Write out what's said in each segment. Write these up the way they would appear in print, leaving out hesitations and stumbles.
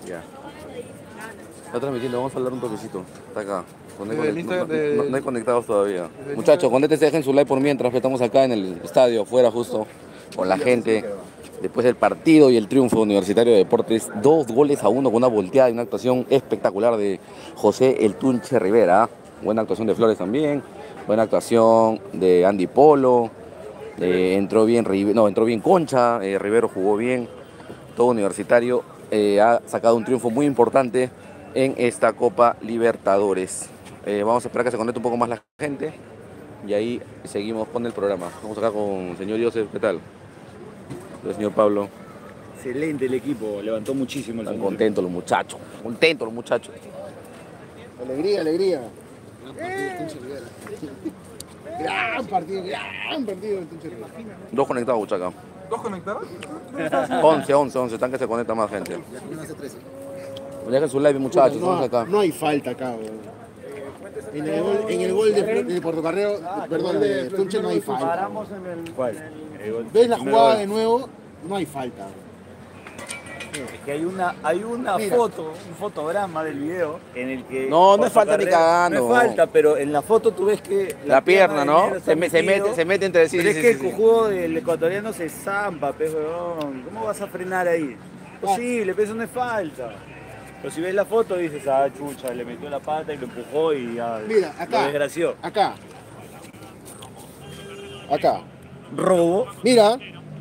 Ya. Está transmitiendo, vamos a hablar un toquecito. Está acá. No hay conectados todavía. Muchachos, conéctense, dejen su like por mientras. Estamos acá en el estadio, afuera justo, con la gente. Después del partido y el triunfo Universitario de Deportes, 2-1 con una volteada y una actuación espectacular de José El Tunche Rivera. Buena actuación de Flores también. Buena actuación de Andy Polo. Entró bien Concha. Rivero jugó bien. Todo Universitario ha sacado un triunfo muy importante en esta Copa Libertadores. Vamos a esperar que se conecte un poco más la gente y ahí seguimos con el programa. Vamos acá con el señor Joseph, ¿qué tal? El señor Pablo. Excelente el equipo, levantó muchísimo el Están contentos los muchachos, Alegría, alegría. Gran partido del Tunche Rivera. Dos conectados, Buchaca. ¿Dos conectados? 11, están que se conecta más gente. Dejen su like, muchachos, No, vamos acá. no hay falta acá, weón. En el gol de Portocarrero, perdón, de Tunche no hay falta. ¿Cuál? ¿Ves la jugada de nuevo? No hay falta. Es que hay una Mira. foto, un fotograma del video en el que... No es falta ni cagando. No es falta, pero en la foto tú ves que... La pierna, ¿no? del Se metido, mete entre sí. Pero sí, es que sí, el cojudo del ecuatoriano se zampa, pues, weón. ¿Cómo vas a frenar ahí? Posible, pero eso no es falta. Pero si ves la foto dices, ah, chucha, le metió la pata y lo empujó y ya Mira, lo acá. desgració. Acá. Robo. Mira.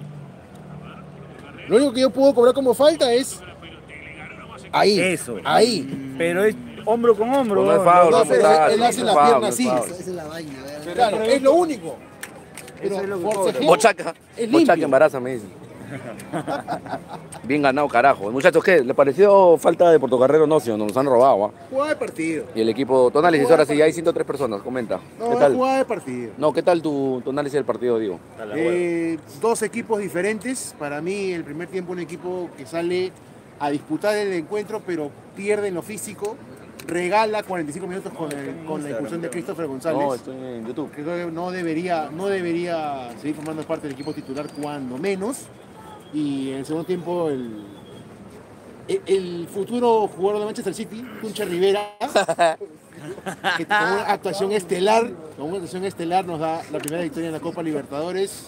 Lo único que yo puedo cobrar como falta es ahí. Eso. Ahí. Pero es hombro con hombro. No es weón. foul, Los no dos es es- foul. Él hace no la es foul, pierna no es así. foul. Esa es la vaina, ¿verdad? Claro, es lo único. Pero Eso es lo que forcejeo cobra. Bochaca es limpio. embaraza, me dice. Bien ganado, carajo. Muchachos, ¿qué? ¿Le pareció falta de Portocarrero? No, señor, nos han robado, ¿ah? Jugada de partido. Y el equipo, tu análisis, ahora sí, hay 103 personas, comenta. No, ¿Qué es tal? jugada de partido. No, ¿qué tal tu análisis del partido, digo? Dos equipos diferentes. Para mí, el primer tiempo, un equipo que sale a disputar el encuentro, pero pierde en lo físico. Regala 45 minutos con la incursión de Christopher González. No, estoy en YouTube. Creo que no debería seguir formando parte del equipo titular cuando menos. Y en el segundo tiempo, el futuro jugador de Manchester City, Tunche Rivera, que con una actuación estelar, nos da la primera victoria en la Copa Libertadores.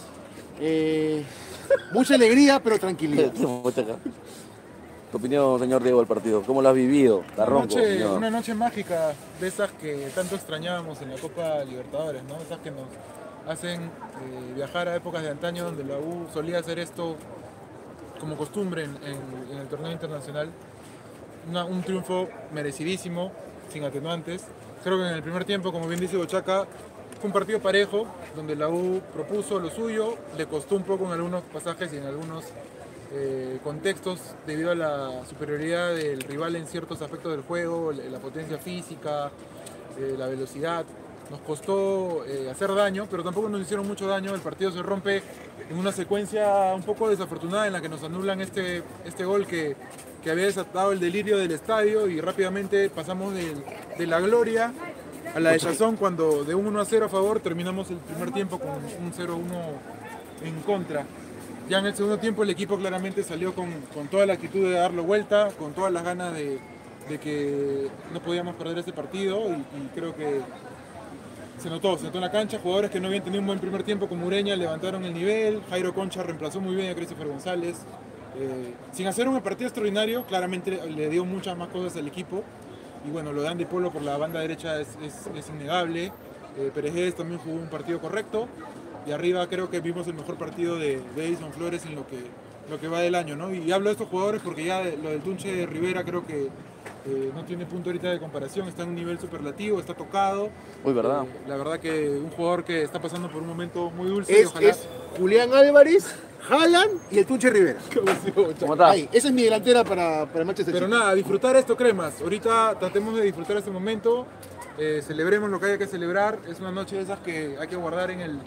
Mucha alegría, pero tranquilidad. Bochaca. Tu opinión, señor Diego, del partido. ¿Cómo lo has vivido? La rompo, señor. Una noche mágica de esas que tanto extrañábamos en la Copa Libertadores, ¿no? Esas que nos hacen viajar a épocas de antaño donde la U solía hacer esto como costumbre en el torneo internacional. Un triunfo merecidísimo, sin atenuantes. Creo que en el primer tiempo, como bien dice Bochaca, fue un partido parejo, donde la U propuso lo suyo, le costó un poco en algunos pasajes y en algunos contextos debido a la superioridad del rival en ciertos aspectos del juego, la potencia física, la velocidad. Nos costó hacer daño, pero tampoco nos hicieron mucho daño. El partido se rompe en una secuencia un poco desafortunada en la que nos anulan este gol que había desatado el delirio del estadio y rápidamente pasamos de la gloria a la desazón cuando de un 1-0 a favor terminamos el primer tiempo con un 0-1 en contra. Ya en el segundo tiempo el equipo claramente salió con toda la actitud de darlo vuelta, con todas las ganas de que no podíamos perder este partido y creo que se notó en la cancha. Jugadores que no habían tenido un buen primer tiempo como Ureña levantaron el nivel, Jairo Concha reemplazó muy bien a Christopher González. Sin hacer un partido extraordinario, claramente le dio muchas más cosas al equipo. Y bueno, lo de Andy Polo por la banda derecha es innegable. Pérez también jugó un partido correcto. Y arriba creo que vimos el mejor partido de Edison Flores en lo que va del año, ¿no? Y hablo de estos jugadores porque ya lo del Tunche Rivera creo que no tiene punto ahorita de comparación, está en un nivel superlativo, está tocado. Uy, ¿verdad? La verdad que un jugador que está pasando por un momento muy dulce y Es ojalá... Julián Álvarez, Haaland y el Tunche Rivera. ¿Cómo está? Ahí, esa es mi delantera para el Manchester Pero City. nada, disfrutar esto, cremas. Ahorita tratemos de disfrutar este momento, celebremos lo que haya que celebrar. Es una noche de esas que hay que guardar en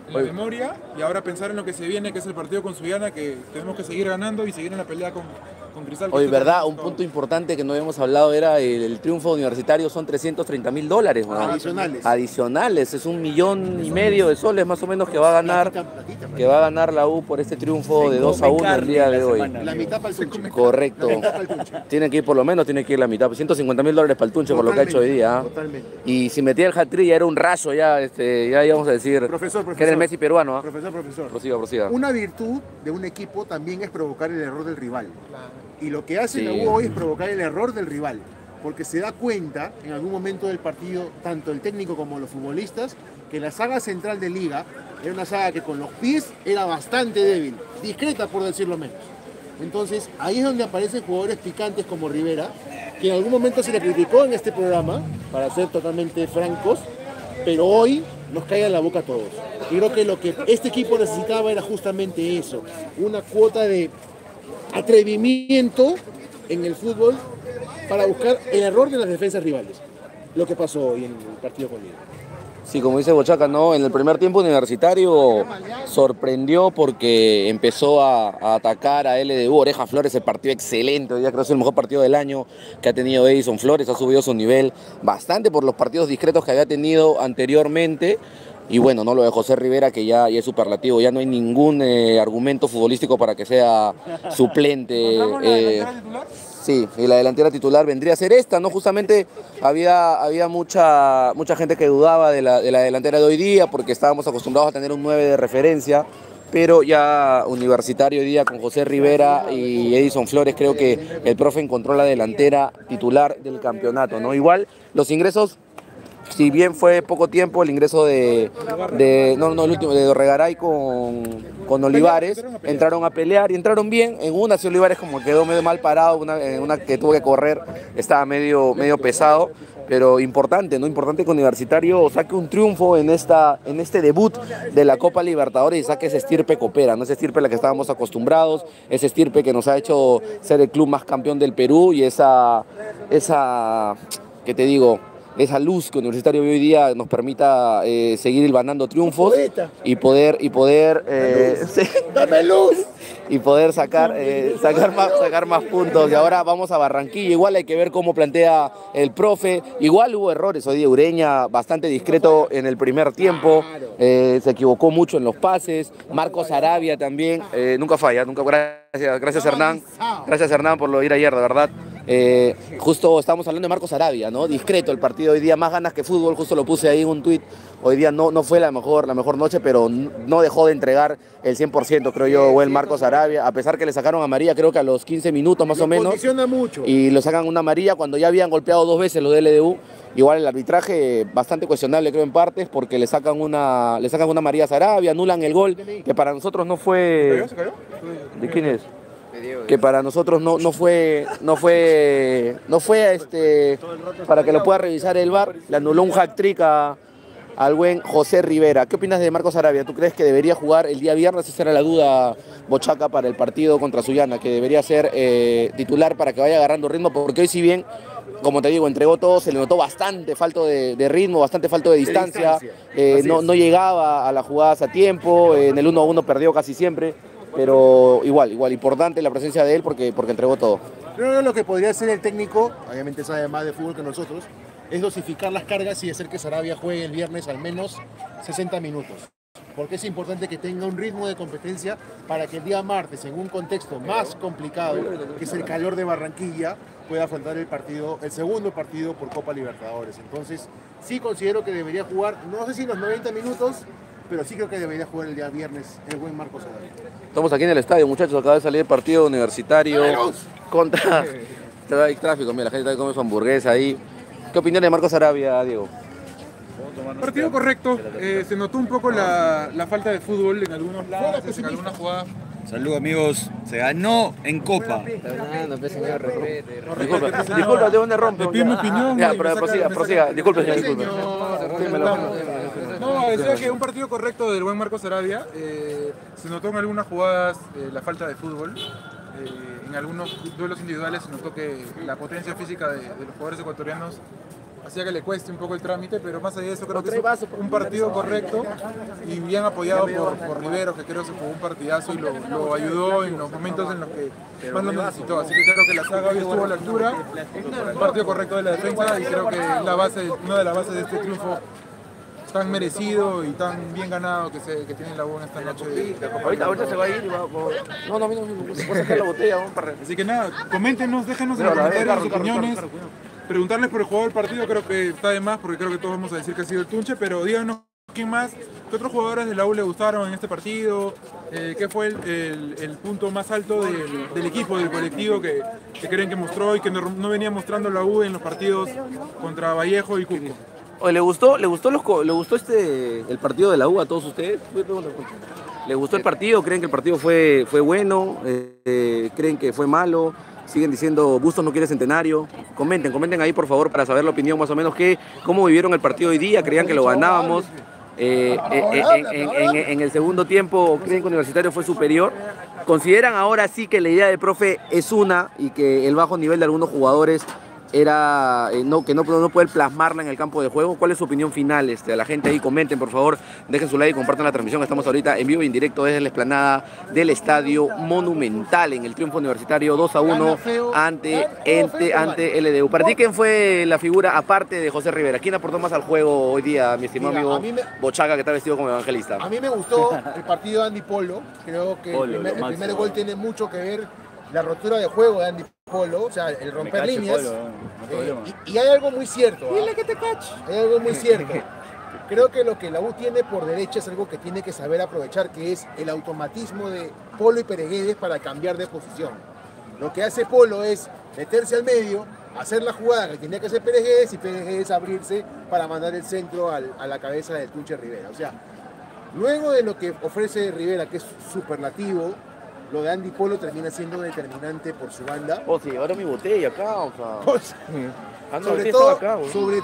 en la memoria y ahora pensar en lo que se viene, que es el partido con Sullana, que tenemos que seguir ganando y seguir en la pelea con Cristal. Oye, verdad, un punto importante que no habíamos hablado era el triunfo universitario, son $330.000, ¿no? Adicionales, es 1,5 millones de soles más o menos que va a ganar la U por este triunfo de 2-1 el día de hoy. La mitad para el Tunche. Correcto. Tiene que ir, por lo menos tiene que ir la mitad, $150.000 para el Tunche por lo que ha hecho hoy día. Totalmente. Y si metía el hat-trick ya era un rayo, ya íbamos a decir que era el Messi peruano. Profesor. Prosiga. Una virtud de un equipo también es provocar el error del rival. Y lo que hace la U hoy es provocar el error del rival, porque se da cuenta en algún momento del partido, tanto el técnico como los futbolistas, que la saga central de Liga era una saga que con los pies era bastante débil, discreta por decirlo menos. Entonces ahí es donde aparecen jugadores picantes como Rivera, que en algún momento se le criticó en este programa, para ser totalmente francos, pero hoy nos cae en la boca a todos. Y creo que lo que este equipo necesitaba era justamente eso, una cuota de atrevimiento en el fútbol para buscar el error de las defensas rivales. Lo que pasó hoy en el partido con Liga. Sí, como dice Bochaca, ¿no? En el primer tiempo Universitario sorprendió porque empezó a atacar a LDU. Oreja Flores, el partido excelente, hoy día creo que es el mejor partido del año que ha tenido Edison Flores, ha subido su nivel bastante por los partidos discretos que había tenido anteriormente. Y bueno, no lo de José Rivera, que ya es superlativo, ya no hay ningún argumento futbolístico para que sea suplente. Sí, y la delantera titular vendría a ser esta, ¿no? Justamente había mucha gente que dudaba de la delantera de hoy día porque estábamos acostumbrados a tener un 9 de referencia, pero ya Universitario hoy día con José Rivera y Edison Flores, creo que el profe encontró la delantera titular del campeonato, ¿no? Igual los ingresos, si bien fue poco tiempo el ingreso de Dorregaray con Olivares, entraron a pelear y entraron bien. En una, si Olivares como quedó medio mal parado, en una que tuvo que correr, estaba medio pesado, pero importante, ¿no? Importante que Universitario saque un triunfo en este debut de la Copa Libertadores y saque esa estirpe copera, ¿no? Esa estirpe a la que estábamos acostumbrados, esa estirpe que nos ha hecho ser el club más campeón del Perú y esa ¿qué te digo? Esa luz que Universitario hoy día nos permita seguir hilvanando triunfos y poder ¡Dame luz! y poder sacar más puntos. Y ahora vamos a Barranquilla, igual hay que ver cómo plantea el profe. Igual hubo errores hoy día, Ureña bastante discreto en el primer tiempo, se equivocó mucho en los pases. Marcos Arabia también, nunca falla, gracias Hernán por lo de ir ayer, de verdad. Justo estábamos hablando de Marcos Arabia, ¿no? Discreto el partido hoy día, más ganas que fútbol, justo lo puse ahí en un tuit. Hoy día no fue la mejor noche, pero no dejó de entregar el 100%, creo yo, o el Marcos Arabia, a pesar que le sacaron amarilla, creo que a los 15 minutos más o menos. Condiciona mucho. Y lo sacan una amarilla cuando ya habían golpeado 2 veces los de LDU. Igual el arbitraje bastante cuestionable, creo, en partes, porque le sacan una amarilla a Sarabia, anulan el gol, que para nosotros no fue... ¿Se cayó? ¿De quién es? Que para nosotros no fue para que lo pueda revisar el VAR, le anuló un hat-trick al buen José Rivera. ¿Qué opinas de Marcos Arabia? ¿Tú crees que debería jugar el día viernes? Esa era la duda, Bochaca, para el partido contra Sullana, que debería ser titular para que vaya agarrando ritmo, porque hoy, si bien, como te digo, entregó todo, se le notó bastante falto de ritmo, bastante falto de distancia. No llegaba a las jugadas a tiempo, en el 1-1 perdió casi siempre. Pero igual, importante la presencia de él porque entregó todo. Creo que lo que podría hacer el técnico, obviamente sabe más de fútbol que nosotros, es dosificar las cargas y hacer que Sarabia juegue el viernes al menos 60 minutos. Porque es importante que tenga un ritmo de competencia para que el día martes, en un contexto más complicado, que es el calor de Barranquilla, pueda afrontar el segundo partido por Copa Libertadores. Entonces, sí considero que debería jugar, no sé si los 90 minutos, pero sí creo que debería jugar el día viernes el buen Marcos Arabia. Estamos aquí en el estadio, muchachos, acaba de salir el partido Universitario contra... Hay tráfico, mira, la gente está comiendo su hamburguesa ahí. ¿Qué opinión de Marcos Arabia, Diego? Partido correcto, se notó un poco la falta de fútbol en algunos lados, en algunas jugadas. Saludos amigos, se ganó en Copa. Disculpa, ¿de dónde rompe? Le pido mi opinión. Ya, pero prosiga. Disculpe, señor, disculpe. No, decía que un partido correcto del buen Marcos Arabia. Se notó en algunas jugadas la falta de fútbol. En algunos duelos individuales se notó que la potencia física de los jugadores ecuatorianos hacía que le cueste un poco el trámite, pero más allá de eso creo que es un partido correcto y bien apoyado por Rivero, que creo que se jugó un partidazo y lo ayudó en los momentos en los que más lo necesitó. Así que creo que la saga hoy estuvo a la altura, un partido correcto de la defensa y creo que es una de las bases de este triunfo tan merecido y tan bien ganado que tiene la U en esta noche. Ahorita se va a ir y va a... No, a mí no me voy a sacar la botella, vamos para... Así que nada, coméntenos, déjenos en los comentarios sus opiniones. Preguntarles por el jugador del partido creo que está de más porque creo que todos vamos a decir que ha sido el Tunche, pero díganos quién más, qué otros jugadores de la U le gustaron en este partido, qué fue el punto más alto del equipo, del colectivo que creen que mostró y que no venía mostrando la U en los partidos contra Vallejo y Cusco. Oye, ¿le gustó el partido de la U a todos ustedes? ¿Le gustó el partido? ¿Creen que el partido fue bueno? ¿Creen que fue malo? Siguen diciendo, Bustos no quiere centenario. Comenten ahí por favor para saber la opinión más o menos, cómo vivieron el partido hoy día, creían que lo ganábamos. En el segundo tiempo, ¿creen que Universitario fue superior? ¿Consideran ahora sí que la idea del profe es una y que el bajo nivel de algunos jugadores era que no poder plasmarla en el campo de juego? ¿Cuál es su opinión final? A la gente ahí comenten, por favor, dejen su like y compartan la transmisión. Estamos ahorita en vivo y en directo desde la explanada del Estadio Monumental en el triunfo universitario 2-1 ante LDU. ¿Para ti quién fue la figura aparte de José Rivera? ¿Quién aportó más al juego hoy día, mi estimado amigo Bochaga, que está vestido como evangelista? A mí me gustó el partido de Andy Polo. Creo que el primer gol tiene mucho que ver la rotura de juego de Andy Polo, o sea, el romper líneas. Y hay algo muy cierto. Dile que te cache. Hay algo muy cierto. Creo que lo que la U tiene por derecha es algo que tiene que saber aprovechar, que es el automatismo de Polo y Pereguedes para cambiar de posición. Lo que hace Polo es meterse al medio, hacer la jugada que tenía que hacer Pereguedes y Pereguedes abrirse para mandar el centro a la cabeza del Tunche Rivera. O sea, luego de lo que ofrece Rivera, que es superlativo, lo de Andy Polo termina siendo determinante por su banda. Se llevaron mi botella acá, sobre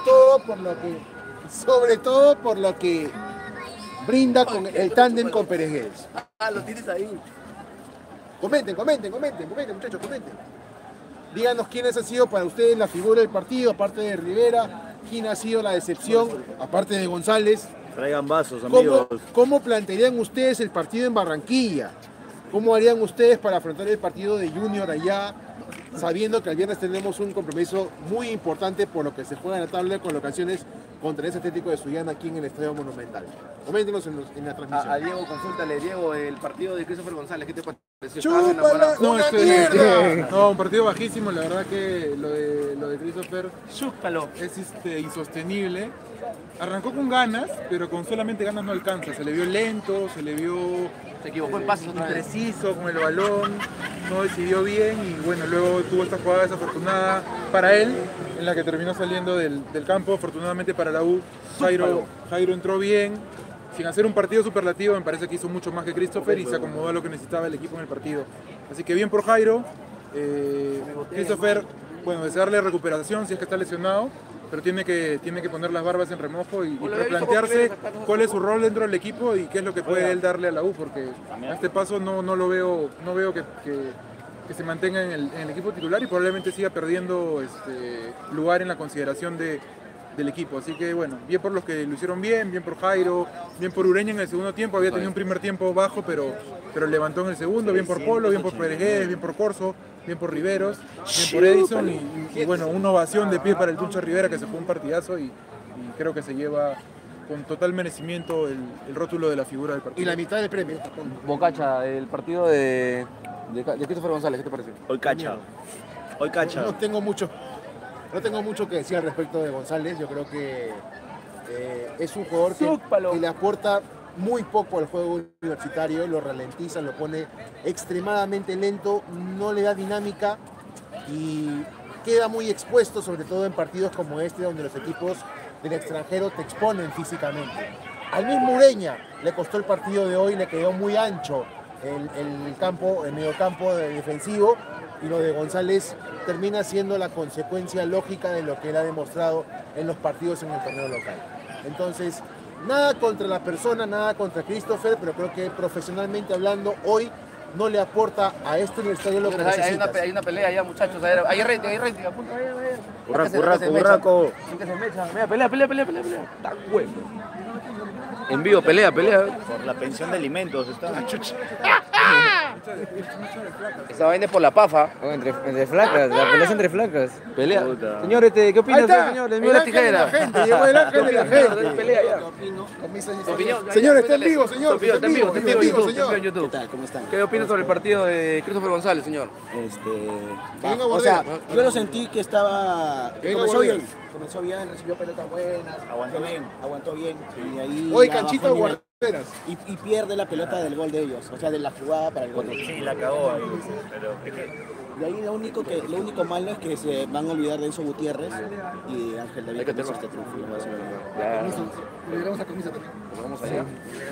todo por lo que brinda con el tándem con Pereguedes. Lo tienes ahí. Comenten, muchachos, comenten. Díganos quiénes han sido para ustedes la figura del partido, aparte de Rivera, quién ha sido la decepción, aparte de González. Traigan vasos, amigos. ¿Cómo plantearían ustedes el partido en Barranquilla? ¿Cómo harían ustedes para afrontar el partido de Junior allá, sabiendo que el viernes tenemos un compromiso muy importante por lo que se juega en la tabla de colocaciones contra ese Atlético de Sullana aquí en el Estadio Monumental? Coméntenos en la transmisión. A Diego, consúltale, Diego, el partido de Christopher González, ¿qué te pareció? ¡Chúpala, una mierda! No, un partido bajísimo, la verdad que lo de Christopher Chúpalo. es insostenible. Arrancó con ganas, pero con solamente ganas no alcanza. Se le vio lento, se equivocó en pases otra vez. Impreciso con el balón, no decidió bien y bueno, luego tuvo esta jugada desafortunada para él, en la que terminó saliendo del campo. Afortunadamente para la U, Jairo entró bien, sin hacer un partido superlativo. Me parece que hizo mucho más que Christopher y se acomodó a lo que necesitaba el equipo en el partido. Así que bien por Jairo. Christopher, bueno, desearle recuperación si es que está lesionado, pero tiene que poner las barbas en remojo y replantearse cuál es su rol dentro del equipo y qué es lo que puede él darle a la U, porque a este paso no veo que se mantenga en el equipo titular y probablemente siga perdiendo lugar en la consideración del equipo. Así que bueno, bien por los que lo hicieron bien por Jairo, bien por Ureña en el segundo tiempo. Había tenido un primer tiempo bajo, pero levantó en el segundo. Bien por Polo, bien por Peregués, bien por Corso, bien por Riveros, bien por Edison y bueno, una ovación de pie para el Tunche Rivera, que se jugó un partidazo y creo que se lleva con total merecimiento el rótulo de la figura del partido. Y la mitad del premio. Bocacha, el partido de Christopher González, ¿qué te pareció? Hoy cacha. No tengo mucho que decir al respecto de González. Yo creo que es un jugador que le aporta muy poco al juego universitario, lo ralentiza, lo pone extremadamente lento, no le da dinámica y queda muy expuesto, sobre todo en partidos como este, donde los equipos del extranjero te exponen físicamente. Al mismo Ureña le costó el partido de hoy, le quedó muy ancho el mediocampo defensivo, y lo de González termina siendo la consecuencia lógica de lo que él ha demostrado en los partidos en el torneo local. Entonces, nada contra la persona, nada contra Christopher, pero creo que profesionalmente hablando, hoy no le aporta a este universitario lo que necesita. Hay una pelea ya, muchachos. Hay rating, apunta, Curraco. Mira, pelea. Está huevo. En vivo, pelea. Por la pensión de alimentos está. Esa vaina es por la pafa. Entre flacas, la pelea es entre flacas. Pelea. Puta. Señor, ¿qué opina Ahí usted, está, señor? el ángel de la gente, llegó el ángel de la gente. Pelea ya. Señor, Tu opinión, está en vivo, señor. Está en vivo, señor. en YouTube. ¿Qué tal? ¿Cómo están? ¿Qué opinas sobre el partido de Christopher González, señor? Venga, O sea, Bordero. yo lo sentí que estaba... Venga, Comenzó Bordero. bien. Comenzó bien, recibió pelotas buenas. Aguantó bien. Y ahí Hoy ya canchita bajó el nivel. guarderas. Y pierde la pelota del gol de ellos. O sea, de la jugada para el gol. Sí, la cagó ahí. Pero es que De ahí lo único malo es que se van a olvidar de Enzo Gutiérrez y Ángel David. Hay que que hizo tenerlo. este triunfo, lo más seguro. Vamos allá.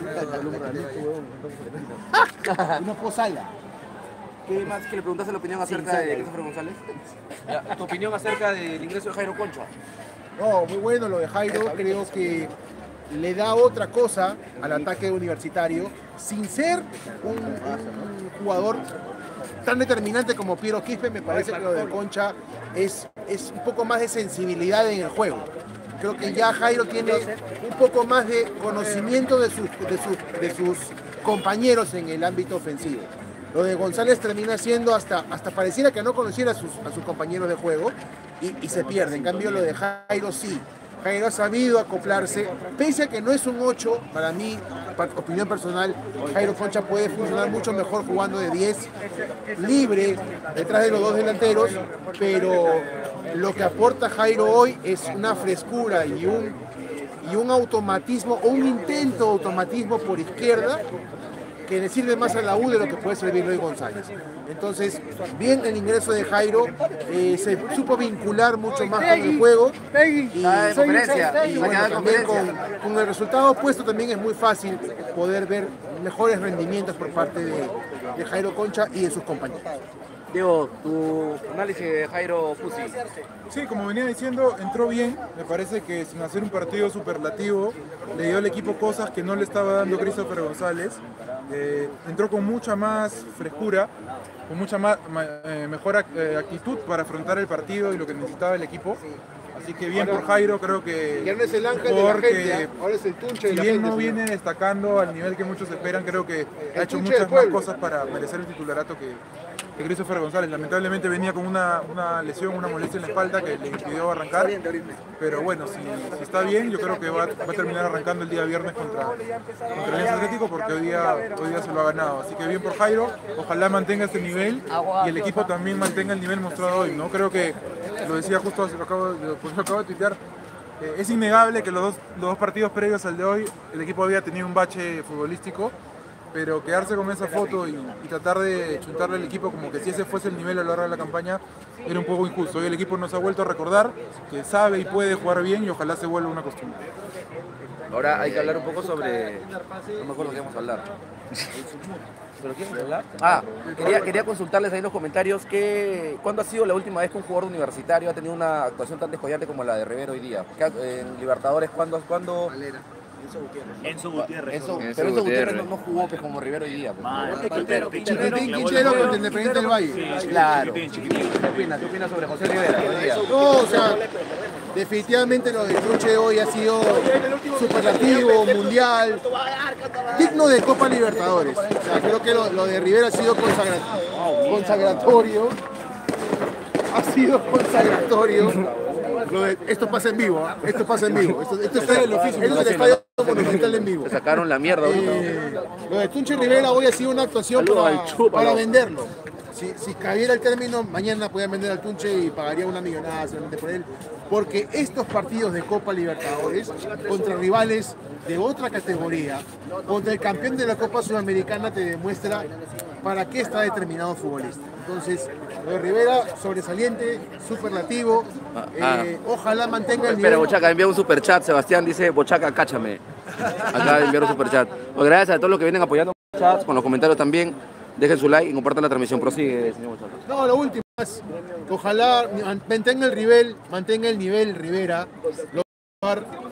Una posala. ¿Qué más que le preguntaste la opinión acerca de Christopher González? Ya, tu opinión acerca del ingreso de Jairo Concha. No, muy bueno lo de Jairo, creo que le da otra cosa al ataque universitario, sin ser un jugador tan determinante como Piero Quispe. Me parece que lo de Concha es un poco más de sensibilidad en el juego. Creo que ya Jairo tiene un poco más de conocimiento de sus compañeros en el ámbito ofensivo. Lo de González termina siendo hasta pareciera que no conociera a sus compañeros de juego y se pierde. En cambio, lo de Jairo sí. Jairo ha sabido acoplarse, pese a que no es un 8, para mí, opinión personal, Jairo Concha puede funcionar mucho mejor jugando de 10, libre, detrás de los dos delanteros, pero lo que aporta Jairo hoy es una frescura y un automatismo, o un intento de automatismo por izquierda, que le sirve más a la U de lo que puede servir hoy González. Entonces, bien el ingreso de Jairo, se supo vincular mucho más con el juego y bueno, también con el resultado opuesto también es muy fácil poder ver mejores rendimientos por parte de Jairo Concha y de sus compañeros. Diego, tu análisis de Jairo Fusi. Sí, como venía diciendo, entró bien. Me parece que sin hacer un partido superlativo, le dio al equipo cosas que no le estaba dando Christopher González. Entró con mucha más frescura, con mucha mejor actitud para afrontar el partido y lo que necesitaba el equipo. Así que bien por Jairo, creo que Ya no es el ángel de la gente, ahora es el tunche de si la bien gente. no señor. viene destacando al nivel que muchos esperan, creo que ha hecho tunche muchas del más pueblo. cosas para merecer el titularato que Christopher González. Lamentablemente venía con una lesión, una molestia en la espalda que le impidió arrancar, pero bueno, si está bien, yo creo que va a terminar arrancando el día viernes contra el Alianza Atlético, porque hoy día se lo ha ganado. Así que bien por Jairo, ojalá mantenga este nivel y el equipo también mantenga el nivel mostrado hoy, ¿no? Creo que, lo decía justo, lo acabo de tuitear, es innegable que los dos partidos previos al de hoy el equipo había tenido un bache futbolístico, pero quedarse con esa foto y tratar de chuntarle al equipo como que si ese fuese el nivel a lo largo de la campaña era un poco injusto. Hoy el equipo nos ha vuelto a recordar que sabe y puede jugar bien y ojalá se vuelva una costumbre. Ahora hay que hablar un poco sobre... No me acuerdo qué vamos a hablar. ¿Pero qué vamos a hablar? Ah, quería consultarles ahí en los comentarios ¿cuándo ha sido la última vez que un jugador universitario ha tenido una actuación tan descollante como la de Rivero hoy día? En Libertadores, ¿cuándo? Enzo Gutiérrez. Pero Enzo Gutiérrez no jugó pues, como Rivero hoy día. Pues. Quintero. Quintero contra Independiente del Valle. Claro. ¿Qué opinas sobre José Rivera hoy día? No, o sea, definitivamente lo de Tunche hoy ha sido superlativo, mundial, digno de Copa Libertadores. O sea, creo que lo de Rivera ha sido consagratorio. Ha sido consagratorio. Esto pasa en vivo, ¿eh? Esto pasa en vivo. Esto es el estadio monumental en vivo. Se sacaron la mierda. Lo de Tunche Rivera hoy ha sido una actuación para venderlo. Si cabiera el término, mañana podían vender al Tunche y pagaría una millonada solamente por él. Porque estos partidos de Copa Libertadores contra rivales de otra categoría, contra el campeón de la Copa Sudamericana, te demuestra para qué está determinado futbolista. Entonces, lo de Rivera, sobresaliente, superlativo, ojalá mantenga el nivel. Espera, Bochaca, envía un superchat. Sebastián dice, Bochaca, cáchame. Acá enviar un superchat. Pues gracias a todos los que vienen apoyando chats, con los comentarios también. Dejen su like y compartan la transmisión. Prosigue, señor Bochaca. No, lo último es, ojalá mantenga el nivel Rivera.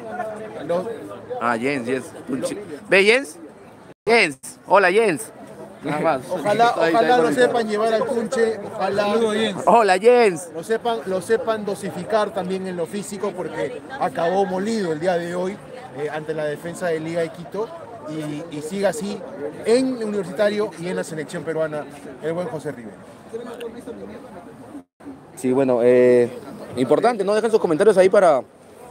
Jens. ¿Ve Jens? Jens. Hola, Jens. Nada más. Ojalá lo sepan llevar al Tunche, ojalá Hola, Jens. lo sepan dosificar también en lo físico, porque acabó molido el día de hoy ante la defensa de Liga de Quito, y siga así en Universitario y en la selección peruana el buen José Rivera. Sí, bueno, importante, ¿no? Dejen sus comentarios ahí para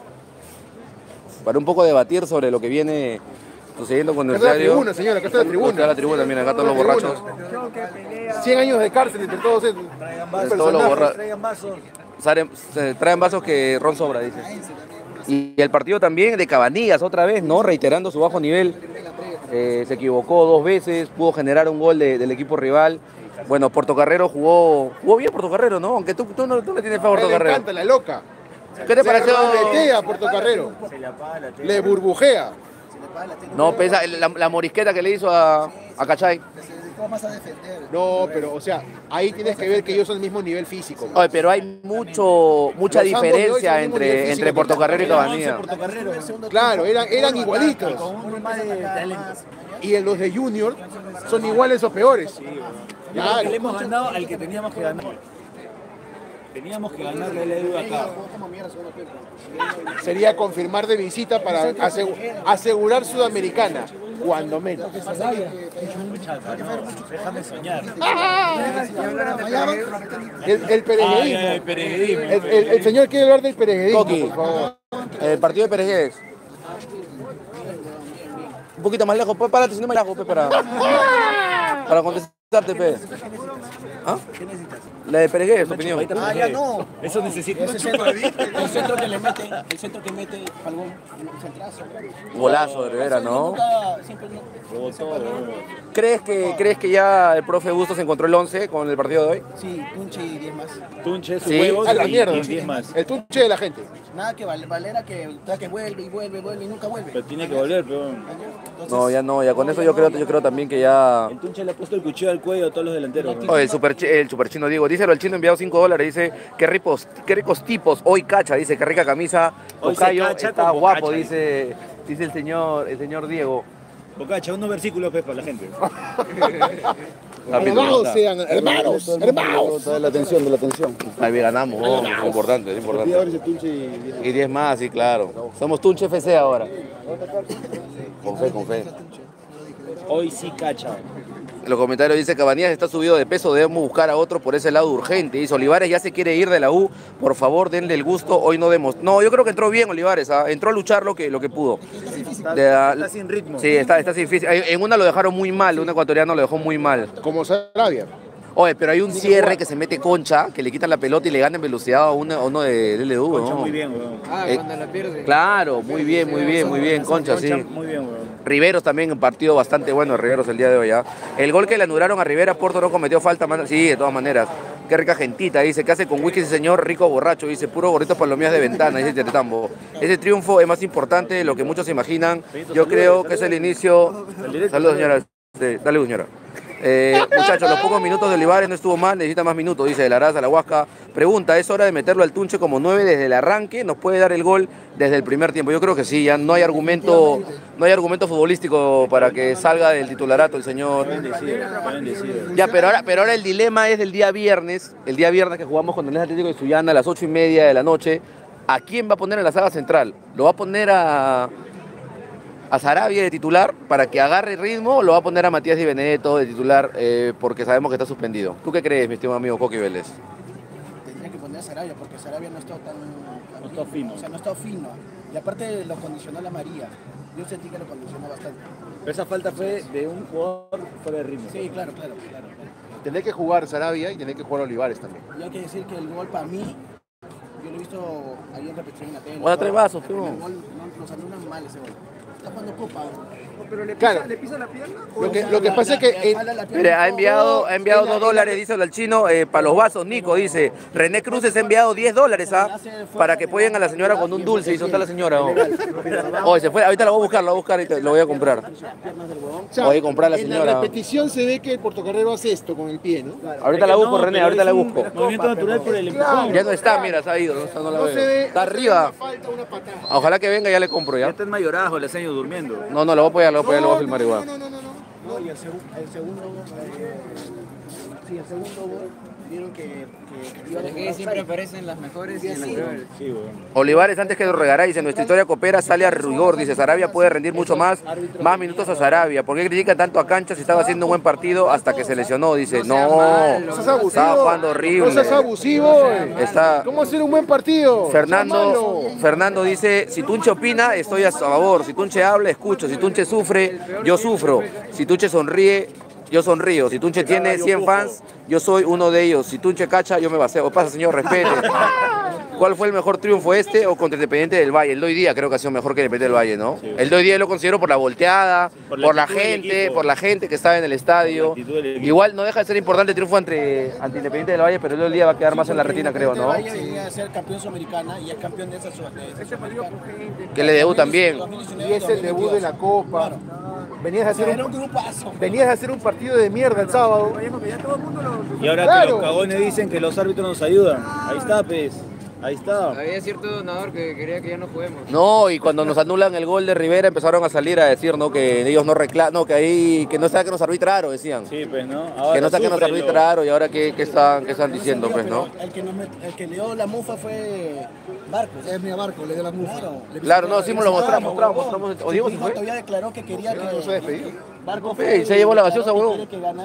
un poco debatir sobre lo que viene sucediendo con el Acá está la estadio. tribuna, señora, acá está la tribuna. Acá está la tribuna, mira, acá todos los borrachos. 100 años de cárcel entre todos esos Todos los borrachos. Traigan vasos. Traen vasos que Ron sobra, dice. Y el partido también de Cabanillas, otra vez, ¿no? Reiterando su bajo nivel. Se equivocó 2 veces, pudo generar un gol del equipo rival. Bueno, Portocarrero jugó bien Portocarrero, ¿no? Aunque tú le tienes fe a le Portocarrero. encanta la loca. ¿Qué te pareció? Letea a Portocarrero. Le burbujea. No, pesa la morisqueta que le hizo a Cachay. No, pero o sea, ahí tienes que ver que ellos son del mismo nivel físico. Oye, pero hay mucha Los ambos de hoy diferencia son del mismo nivel entre físico. Portocarrero y Cabanillas. Claro, eran igualitos. Y en los de Junior son iguales o peores. Ya, le hemos ganado al que teníamos que ganar. Teníamos que ganarle el Edu acá. Sería confirmar de visita para asegurar Sudamericana, cuando menos. Déjame soñar. El peregrinismo. El peregrinismo. El señor quiere hablar del peregrinismo, Coqui, por favor. el partido de Peregués. Un poquito más lejos, pues párate, si no me lejos, pues, para contestarte, pe. ¿Ah? La de Peregués, tu opinión. Ya no. Eso necesita. El centro que mete Falgón, el centrazo. Golazo de Rivera, ¿no? Siempre ¿Crees que ya el profe Bustos encontró el 11 con el partido de hoy? Sí, Tunche y 10 más. Tunche, sus Sí, huevos a la y mierda. 10 más. El Tunche de la gente. Nada que Valera que vuelve y nunca vuelve. Pero tiene que volver, pero... No, ya no, ya con eso yo creo también que ya... El Tunche le ha puesto el cuchillo al cuello a todos los delanteros. Oye, el super chino, digo, díselo al chino enviado $5, dice, qué ricos tipos, hoy cacha, dice, qué rica camisa, Hoy se Tocayo, cacha está como guapo, cacha, dice el señor Diego. Bocacha, unos versículos pues, para la gente. Hermanos sean, hermanos. De la atención. Ahí bien ganamos, oh, es importante. Y 10 más, sí, claro. Somos Tunche FC ahora. Con fe. Hoy sí cacha. En los comentarios dice Cabanillas está subido de peso, debemos buscar a otro por ese lado urgente. Dice Olivares ya se quiere ir de la U, por favor denle el gusto, hoy no demos. No, yo creo que entró bien Olivares, entró a luchar lo que pudo. Está sin ritmo. Sí, está difícil. En una lo dejaron muy mal, un ecuatoriano lo dejó muy mal. Como Sarabia. Oye, pero hay un cierre que se mete Concha, que le quitan la pelota y le ganan velocidad a uno de LDU. Concha ¿no? muy bien, weón. Cuando la pierde. Claro, muy bien, Concha, sí. Muy bien, weón. Riveros también, un partido bastante bueno de Riveros el día de hoy. El gol que le anularon a Rivera, Porto no cometió falta. Sí, de todas maneras. Qué rica gentita, dice. ¿Qué hace con whisky ese señor? Rico borracho, dice. Puro gorrito palomías de ventana, dice Tetambo. Ese triunfo es más importante de lo que muchos se imaginan. Yo creo que es el inicio. Saludos, señora. Dale, señora. Muchachos, los pocos minutos de Olivares no estuvo mal, necesita más minutos, dice de la Raza, la Huasca. Pregunta, ¿es hora de meterlo al Tunche como 9 desde el arranque? ¿Nos puede dar el gol desde el primer tiempo? Yo creo que sí, ya no hay argumento futbolístico para que salga del titularato el señor. Ya, pero ahora el dilema es del día viernes que jugamos con el Atlético de Sullana a las 8:30 de la noche. ¿A quién va a poner en la saga central? ¿Lo va a poner a Sarabia de titular para que agarre ritmo o lo va a poner a Matías Di Benedetto de titular porque sabemos que está suspendido? ¿Tú qué crees, mi estimado amigo Coqui Vélez? Tendría que poner a Sarabia porque Sarabia no está tan... No está fino. O sea, no está fino. Y aparte lo condicionó la María. Yo sentí que lo condicionó bastante. Pero esa falta fue de un jugador fuera de ritmo. Sí, claro. Tendré que jugar Sarabia y tendré que jugar Olivares también. Y hay que decir que el gol para mí, yo lo he visto ahí en repetición en la tele. Bueno, 3 vasos, pero primo. el gol no, nos anulan mal ese gol. Está jugando Copa. Pero le pisa la pierna. Lo que pasa es que Mire, ha enviado $2, dice al chino, para los vasos, Nico, dice. René Cruces ha enviado $10 para que apoyen a la señora con un dulce. Y está la señora. Oye, se fue, ahorita la voy a buscar y lo voy a comprar. Voy a comprar a la en señora. la repetición se ve que el portocarrero hace esto con el pie, ¿no? Ahorita la busco, René, ahorita la busco. Movimiento natural por el empujón. Ya no está, mira, se ha ido, no la No se veo. ve. Está arriba. Falta una patada. Ojalá que venga, ya le compro Ya ya. está en mayorazgo, el año durmiendo. No, lo voy a apoyar, lo voy a filmar igual. No. No, y el segundo gol, vieron que iban a Que siempre aparecen las mejores y en las peores. Sí, bueno. Olivares, antes que lo regará, dice, nuestra historia coopera, sale a rigor, dice, Sarabia puede rendir mucho más minutos a Sarabia. ¿Por qué critican tanto a Cancha si estaba haciendo un buen partido hasta que se lesionó? Dice, no, estaba jugando horrible. No seas abusivo. Está... ¿Cómo hacer un buen partido? Fernando dice, si Tunche opina, estoy a favor. Si Tunche habla, escucho. Si Tunche sufre, yo sufro. Si Tunche sonríe, yo sonrío. Si Tunche tiene 100 fans, yo soy uno de ellos. Si Tunche cacha, yo me baseo. Pasa, señor, respete. ¿Cuál fue el mejor triunfo, este o contra Independiente del Valle? El de hoy día creo que ha sido mejor que el Independiente del Valle, ¿no? Sí. El de hoy día lo considero por la volteada, por la gente que estaba en el estadio. Igual no deja de ser importante el triunfo ante Independiente del Valle, pero el de hoy día va a quedar más en la retina, creo, ¿no? El Valle venía a ser campeón sudamericana y es campeón de esa sudamericana. Que le debut también. Y es el debut de la Copa. Venías a hacer un partido de mierda el sábado. Y ahora que los cagones dicen que los árbitros nos ayudan. Ahí está, pues. Ahí está. Había cierto donador que quería que ya no juguemos. No, y cuando nos anulan el gol de Rivera empezaron a salir a decir, ¿no? Que ellos no reclaman, no, que no está que nos arbitraron, decían. Sí, pues, ¿no? Ahora que no está que nos arbitraron y ahora qué están diciendo, pues, ¿no? El que le dio la mufa fue Barcos. Es mi Barcos, le dio la mufa. Claro, no, sí, lo mostramos. ¿O Diego se fue? Todavía declaró que quería que Barcos se llevó la gaseosa, huevón. que gane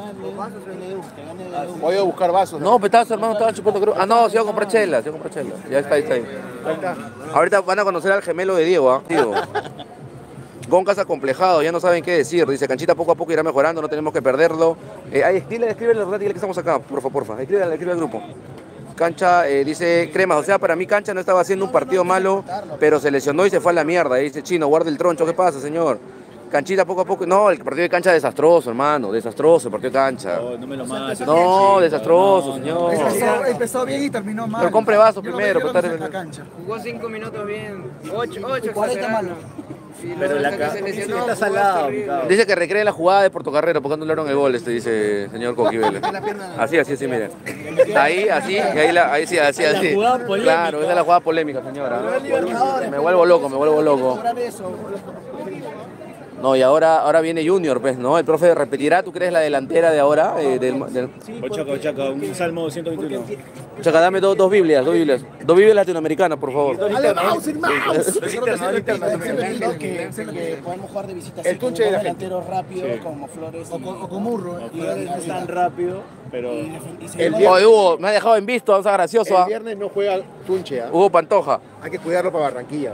Voy a buscar vasos. No, pero estaba su hermano, estaba chupando, creo. Ah, no, se iba a comprar chela, Ya está ahí. Ahorita van a conocer al gemelo de Diego, ¿ah? Diego. Goncas acomplejado, ya no saben qué decir. Dice, Canchita poco a poco irá mejorando, no tenemos que perderlo. Escríbele que estamos acá, porfa. Escribe al grupo. Cancha, dice Cremas, o sea, para mí Cancha no estaba haciendo un partido malo, pero se lesionó y se fue a la mierda. Dice Chino, guarda el troncho, ¿qué pasa, señor? Canchita poco a poco, no, el partido de Cancha desastroso, hermano, desastroso el partido de Cancha. No me lo mates. No, desastroso, señor. Empezó bien y terminó mal. Pero compre vaso primero. Jugó 5 minutos bien, 8 exagerando. Pero la está salado. Dice que recree la jugada de Portocarrero, porque anularon el gol, dice señor Coquibele. Así, miren. Ahí, así, y ahí sí, así. Claro, esa es la jugada polémica, señora. Me vuelvo loco. No, y ahora viene Junior, pues, ¿no? El profe repetirá, ¿tú crees la delantera de ahora? Ochaca, un Salmo 121. Chaca, dame dos Biblias. Dos Biblias latinoamericanas, por favor. Que podemos jugar de visita. El Tunche de la delantero rápido, como Flores. O con Murro. No es tan rápido, pero... Oye, Hugo, me ha dejado en visto, vamos a gracioso. El viernes no juega Tunche, Hugo Pantoja. Hay que cuidarlo para Barranquilla.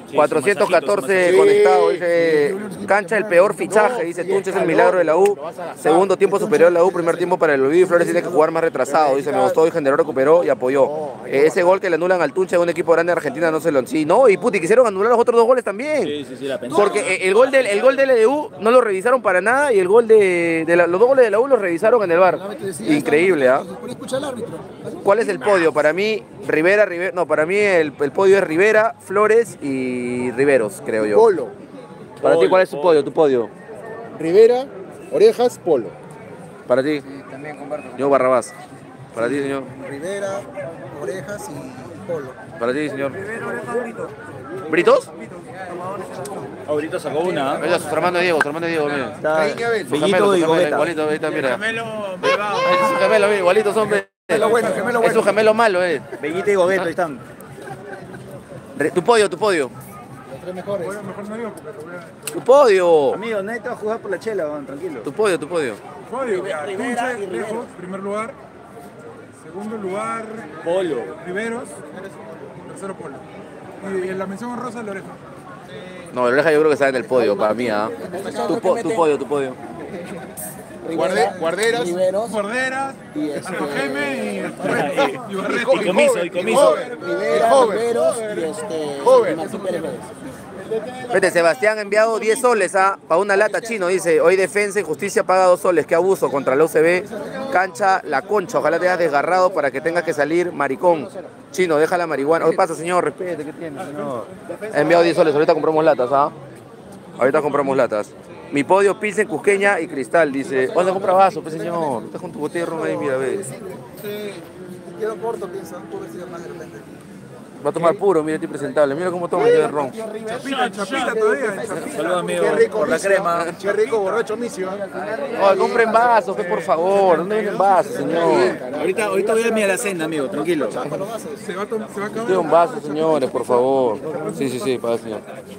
414 conectados, dice Cancha el peor fichaje, dice Tunche es el milagro de la U, segundo tiempo superior a la U, primer tiempo para el Olvido y Flores tiene que jugar más retrasado, dice me gustó y generó, recuperó y apoyó. Ese gol que le anulan al Tunche de un equipo grande de Argentina no se lo... Sí, no, y puti, quisieron anular los otros 2 goles también. Sí, la pensé. Porque el gol del EDU no lo revisaron para nada y el gol los 2 goles de la U los revisaron en el VAR. Increíble, ¿ah? ¿Cuál es el podio? Para mí, para mí el podio es Rivera, Flores y Riveros, creo yo. Polo. Para ti, ¿cuál es tu podio? Rivera, Orejas, Polo. Para ti. Sí, también comparto. Yo Barrabás. Para ti, señor. Rivera, Orejas y Polo. Para ti, señor. ¿Britos? Ahorita sacó una. Oiga, su hermano Diego, mira. Está Su gemelo, igualito, ahí está, mira. Es su gemelo, mira, igualitos son. Es su gemelo malo, Bellita y Gogueto, ahí están. Tu podio. Los 3 mejores. Tu podio. Amigo, nadie te va a jugar por la chela, tranquilo. Tu podio. Rivera, lejos, primer lugar. Segundo lugar, Polo. Riveros. Tercero, Polo. Y en la mención honrosa, la Oreja. No, la Oreja yo creo que está en el podio, para mí, ¿ah? Tu podio. Guarderas. Borderas, Arrojeme y Barreto. Y comiso. Rivera, Riveros y Martín Pérez. Vete, Sebastián ha enviado 10 soles para una lata, Chino, dice, hoy Defensa y Justicia paga 2 soles, qué abuso contra la UCB, Cancha La Concha, ojalá te hayas desgarrado para que tengas que salir maricón. Chino, deja la marihuana. ¿Qué pasa, señor? Respete, ¿qué tiene, señor? Ha enviado 10 soles, ahorita compramos latas, Mi podio, Pilsen, Cusqueña y Cristal, dice. ¿Dónde compra vaso, pues, señor? Estás con tu botella de ron ahí, mira, ve. Quedó corto, pienso. Pudo ser más de repente. Va a tomar puro, mira, este presentable. Mira cómo toma el ron. Chapita todavía. Saludos amigos, Qué rico por la misio, crema. Qué rico borracho misio. Oye, compren vasos, por favor. ¿Dónde vienen vasos, señor? Ahorita voy a mi alacena, amigo, tranquilo. Se va a acabar. Quiero un vaso, señores, por favor. Sí, para el señor.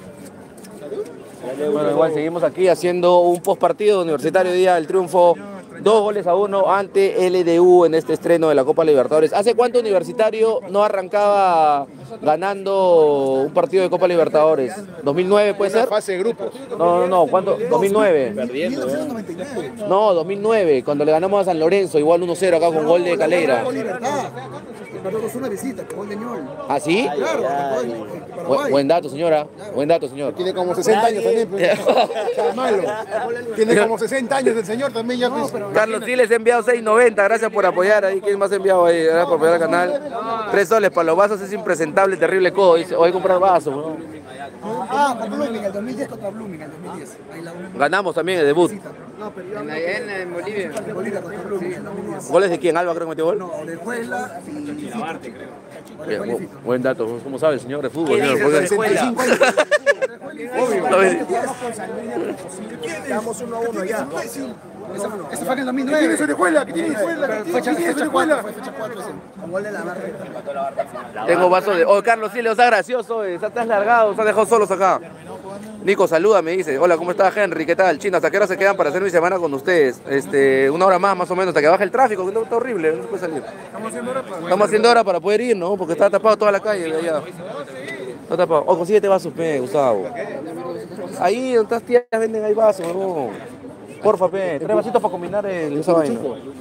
Bueno, igual seguimos aquí haciendo un post partido Universitario Día del Triunfo. 2-1 ante LDU en este estreno de la Copa Libertadores. ¿Hace cuánto Universitario no arrancaba ganando un partido de Copa Libertadores? ¿2009 puede ser? Fase de grupos. No, ¿cuánto? 2009. Perdiendo, No, 2009, cuando le ganamos a San Lorenzo, igual 1-0 acá con gol de Calera. Es una visita, que gol de Ñol. ¿Ah, sí? Buen dato, señora. Buen dato, señor. Tiene como 60 años también. Pues. Malo. Tiene como 60 años el señor también ya. Pues. Carlos Siles ha enviado 6.90, gracias por apoyar ahí. ¿Quién más ha enviado ahí? Gracias por apoyar al canal. 3 soles para los vasos, es impresentable, terrible codo. Dice, voy a comprar vasos. ¿No? Con Blooming, el 2010 contra Blooming, el 2010. Ahí la uno. Ganamos también el debut. En Bolivia. Bolivia contra Blooming, el 2010. ¿Goles de quién? ¿Alba creo que metió gol? No, de Juela y Lavarte, creo. Buen dato, ¿cómo sabe el señor de fútbol? Señor? dices, Porque- 65 años. Estamos 1-1 ya. Ese fue en el ¿Qué tiene 2009. Orejuela? ¿Qué tiene Orejuela? ¿Qué tiene Orejuela? Fue fecha 4 ese. Con gol de Lavarte. Tengo vasos de... Oh, Carlos Siles, está gracioso, estás largado, se ha dejado solos acá. Nico, saluda, me dice. Hola, ¿cómo está Henry? ¿Qué tal? Chino, ¿hasta qué hora se quedan para hacer mi semana con ustedes? 1 hora más o menos, hasta que baje el tráfico, que está horrible, no se puede salir. Estamos haciendo hora para poder ir, ¿no? Porque está tapado toda la calle de allá. Está tapado. Oh, consíguete vasos, Gustavo. Ahí, donde estás tías, venden ahí vasos, ¿no? Porfa, 3 vasitos para combinar esa vaina.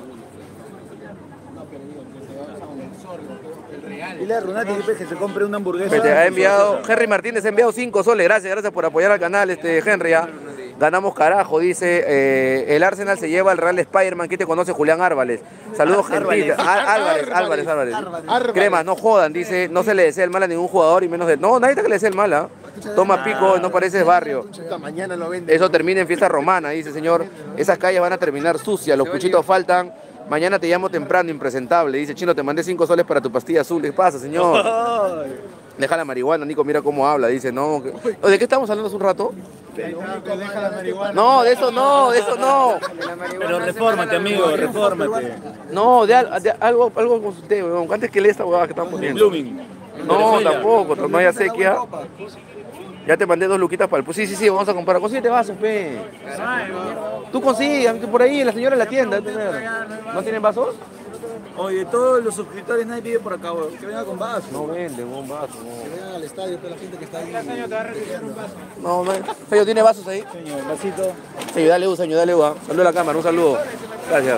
Dile a Runati que se compre una hamburguesa. Te ha enviado, Henry Martínez ha enviado 5 soles, gracias por apoyar al canal, Henry. Ganamos carajo, dice, el Arsenal se lleva al Real Spider-Man, ¿quién te conoce? Julián Álvarez. Saludos, Henry. Álvarez. Crema, no jodan, dice, no se le desea el mal a ningún jugador y menos de... No, nadie te que le desea el mal, ¿ah? Toma pico, no pareces barrio. Mañana lo vende. Eso termina en fiesta romana, dice señor. Esas calles van a terminar sucias, los cuchitos faltan. Mañana te llamo temprano, impresentable. Dice, Chino, te mandé 5 soles para tu pastilla azul. ¿Qué pasa, señor? Deja la marihuana, Nico, mira cómo habla. Dice, no. ¿De qué estamos hablando hace un rato? No, de eso no. Pero refórmate, amigo, refórmate. No, de algo consulté, weón. Antes que lea esta huevada que estamos poniendo. Blooming. No, tampoco, no haya sequía. Ya te mandé 2 luquitas para el... Sí, vamos a comprar. Consíguete vasos, pe. Tú consigues, por ahí, la señora en la tienda. ¿No tienen vasos? Oye, todos los suscriptores nadie pide por acá, weón. Que venga con vaso. No venden un vaso. Que vengan al estadio, toda la gente que está ahí. No, Señor, ¿tiene vasos ahí? Señor, vasito. Sí, dale, señor, dale, Saludo a la cámara, un saludo. Gracias.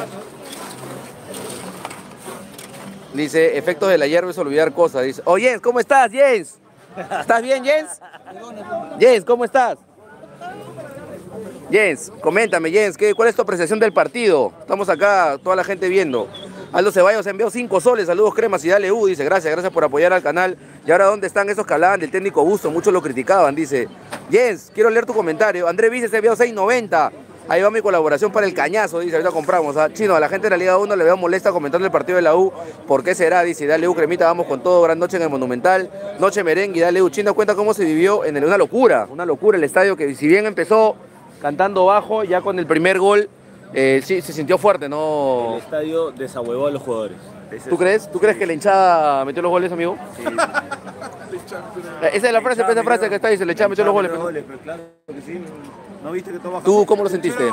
Dice, efectos de la hierba es olvidar cosas. Dice, oh, Jens, ¿cómo estás, Jens? ¿Estás bien, Jens? Jens, ¿cómo estás? Jens, coméntame, Jens, ¿cuál es tu apreciación del partido? Estamos acá, toda la gente viendo. Aldo Ceballos envió 5 soles, saludos cremas y dale dice, gracias por apoyar al canal. Y ahora, ¿dónde están esos que hablaban del técnico Busto? Muchos lo criticaban, dice. Jens, quiero leer tu comentario. Andrés Vices envió 6.90. Ahí va mi colaboración para el cañazo, dice, ahorita compramos. Chino, a la gente de la Liga 1 le veo molesta comentando el partido de la U. ¿Por qué será? Dice, dale cremita, vamos con todo, gran noche en el Monumental. Noche merengue, dale Chino, cuenta cómo se vivió en una locura el estadio que si bien empezó cantando bajo, ya con el primer gol sí se sintió fuerte, ¿no? El estadio desahuevó a los jugadores. ¿Tú crees? ¿Tú crees que la hinchada metió los goles, amigo? Sí. Esa es la frase que está ahí, se le echaba metió los goles. Pero claro que sí. ¿No viste que todo bajó? ¿Tú cómo lo sentiste?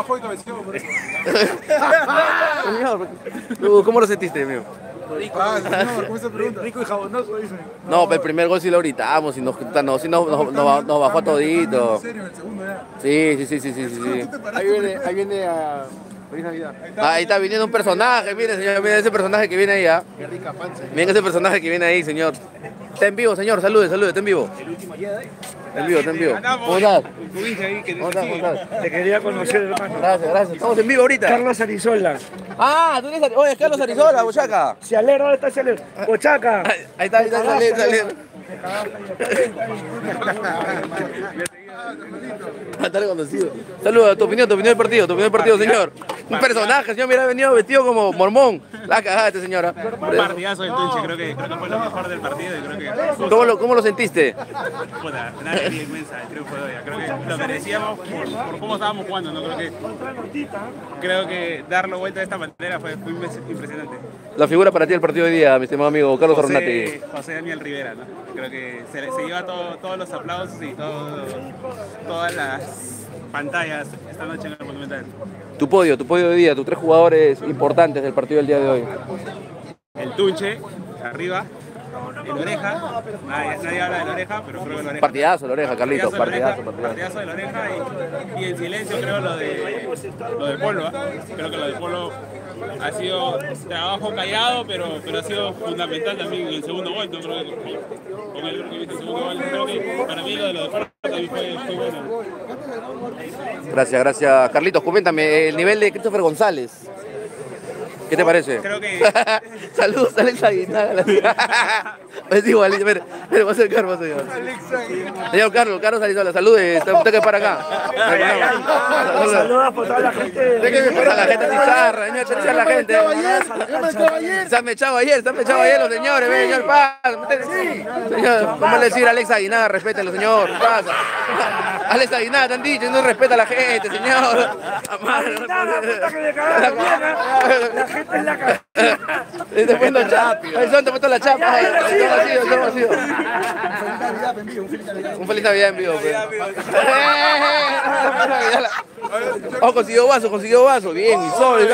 ¿Tú cómo lo sentiste, amigo? Rico y jabonoso, dice. No, pero el primer gol sí lo gritamos y nos bajó a todito. ¿En serio? El segundo ya. Sí. Ahí viene a... Feliz Navidad. Ahí está viniendo un personaje, miren, señor, miren ese personaje que viene ahí, ¿ah? Qué rica panza. Miren ese personaje que viene ahí, señor. Está en vivo, señor, salude, está en vivo. Está en vivo. ¿Cómo estás? ¿Cómo estás? Te quería conocer, hermano. Gracias. Estamos en vivo ahorita. Carlos Arizola. Ah, tú eres... Oye, es Carlos Arizola, Bochaca. Cialero, ¿dónde está Cialero? Bochaca. Ahí está, sale. Va a estar conocido. Saludos, tu opinión del partido, señor. Un personaje, señor, mira, ha venido vestido como mormón. La cagada esta señora. Un partidazo del Tunche, creo que fue lo mejor del partido y creo que... ¿Cómo lo sentiste? Puta, una alegría inmensa el triunfo de hoy. Creo que lo merecíamos por cómo estábamos jugando, ¿no? Creo que darlo vuelta de esta manera fue impresionante. La figura para ti del partido de hoy día, mi estimado amigo Carlos Arronati. José Daniel Rivera, ¿no? Creo que se lleva todos los aplausos y todas las pantallas esta noche en el Monumental. Tu podio de hoy día, tus 3 jugadores importantes del partido del día de hoy. El Tunche, arriba. El Oreja, nadie habla de la Oreja, pero creo que la Oreja. Partidazo la Oreja, Carlitos, partidazo. Partidazo de la Oreja y en silencio creo lo de Polo. Creo que lo de Polo ha sido trabajo callado, pero ha sido fundamental también en el segundo gol. ¿No? Creo que con el segundo gol, creo que para mí lo de Polo también fue bueno. Gracias. Carlitos, coméntame el nivel de Christopher González. ¿Qué te parece? Creo que... Saludos, Alex Aguinaga. Es igual, espera, va a acercar. Señor Carlos Alizola, salude, usted que para acá. Saludos por toda la gente. Para la gente chicharra, señor, la gente. Se han mechado ayer los señores, ven, señor Paz. Señor, ¿cómo le decir a Alex Aguinaga? Respételo, señor, ¿qué pasa? Alex Aguinaga, te han dicho, no respeta a la gente, señor. La gente es la cara. Después la chapa. Te puesto la chapa. Un feliz Navidad en vivo. Oh, consiguió vaso. Bien, mi sol.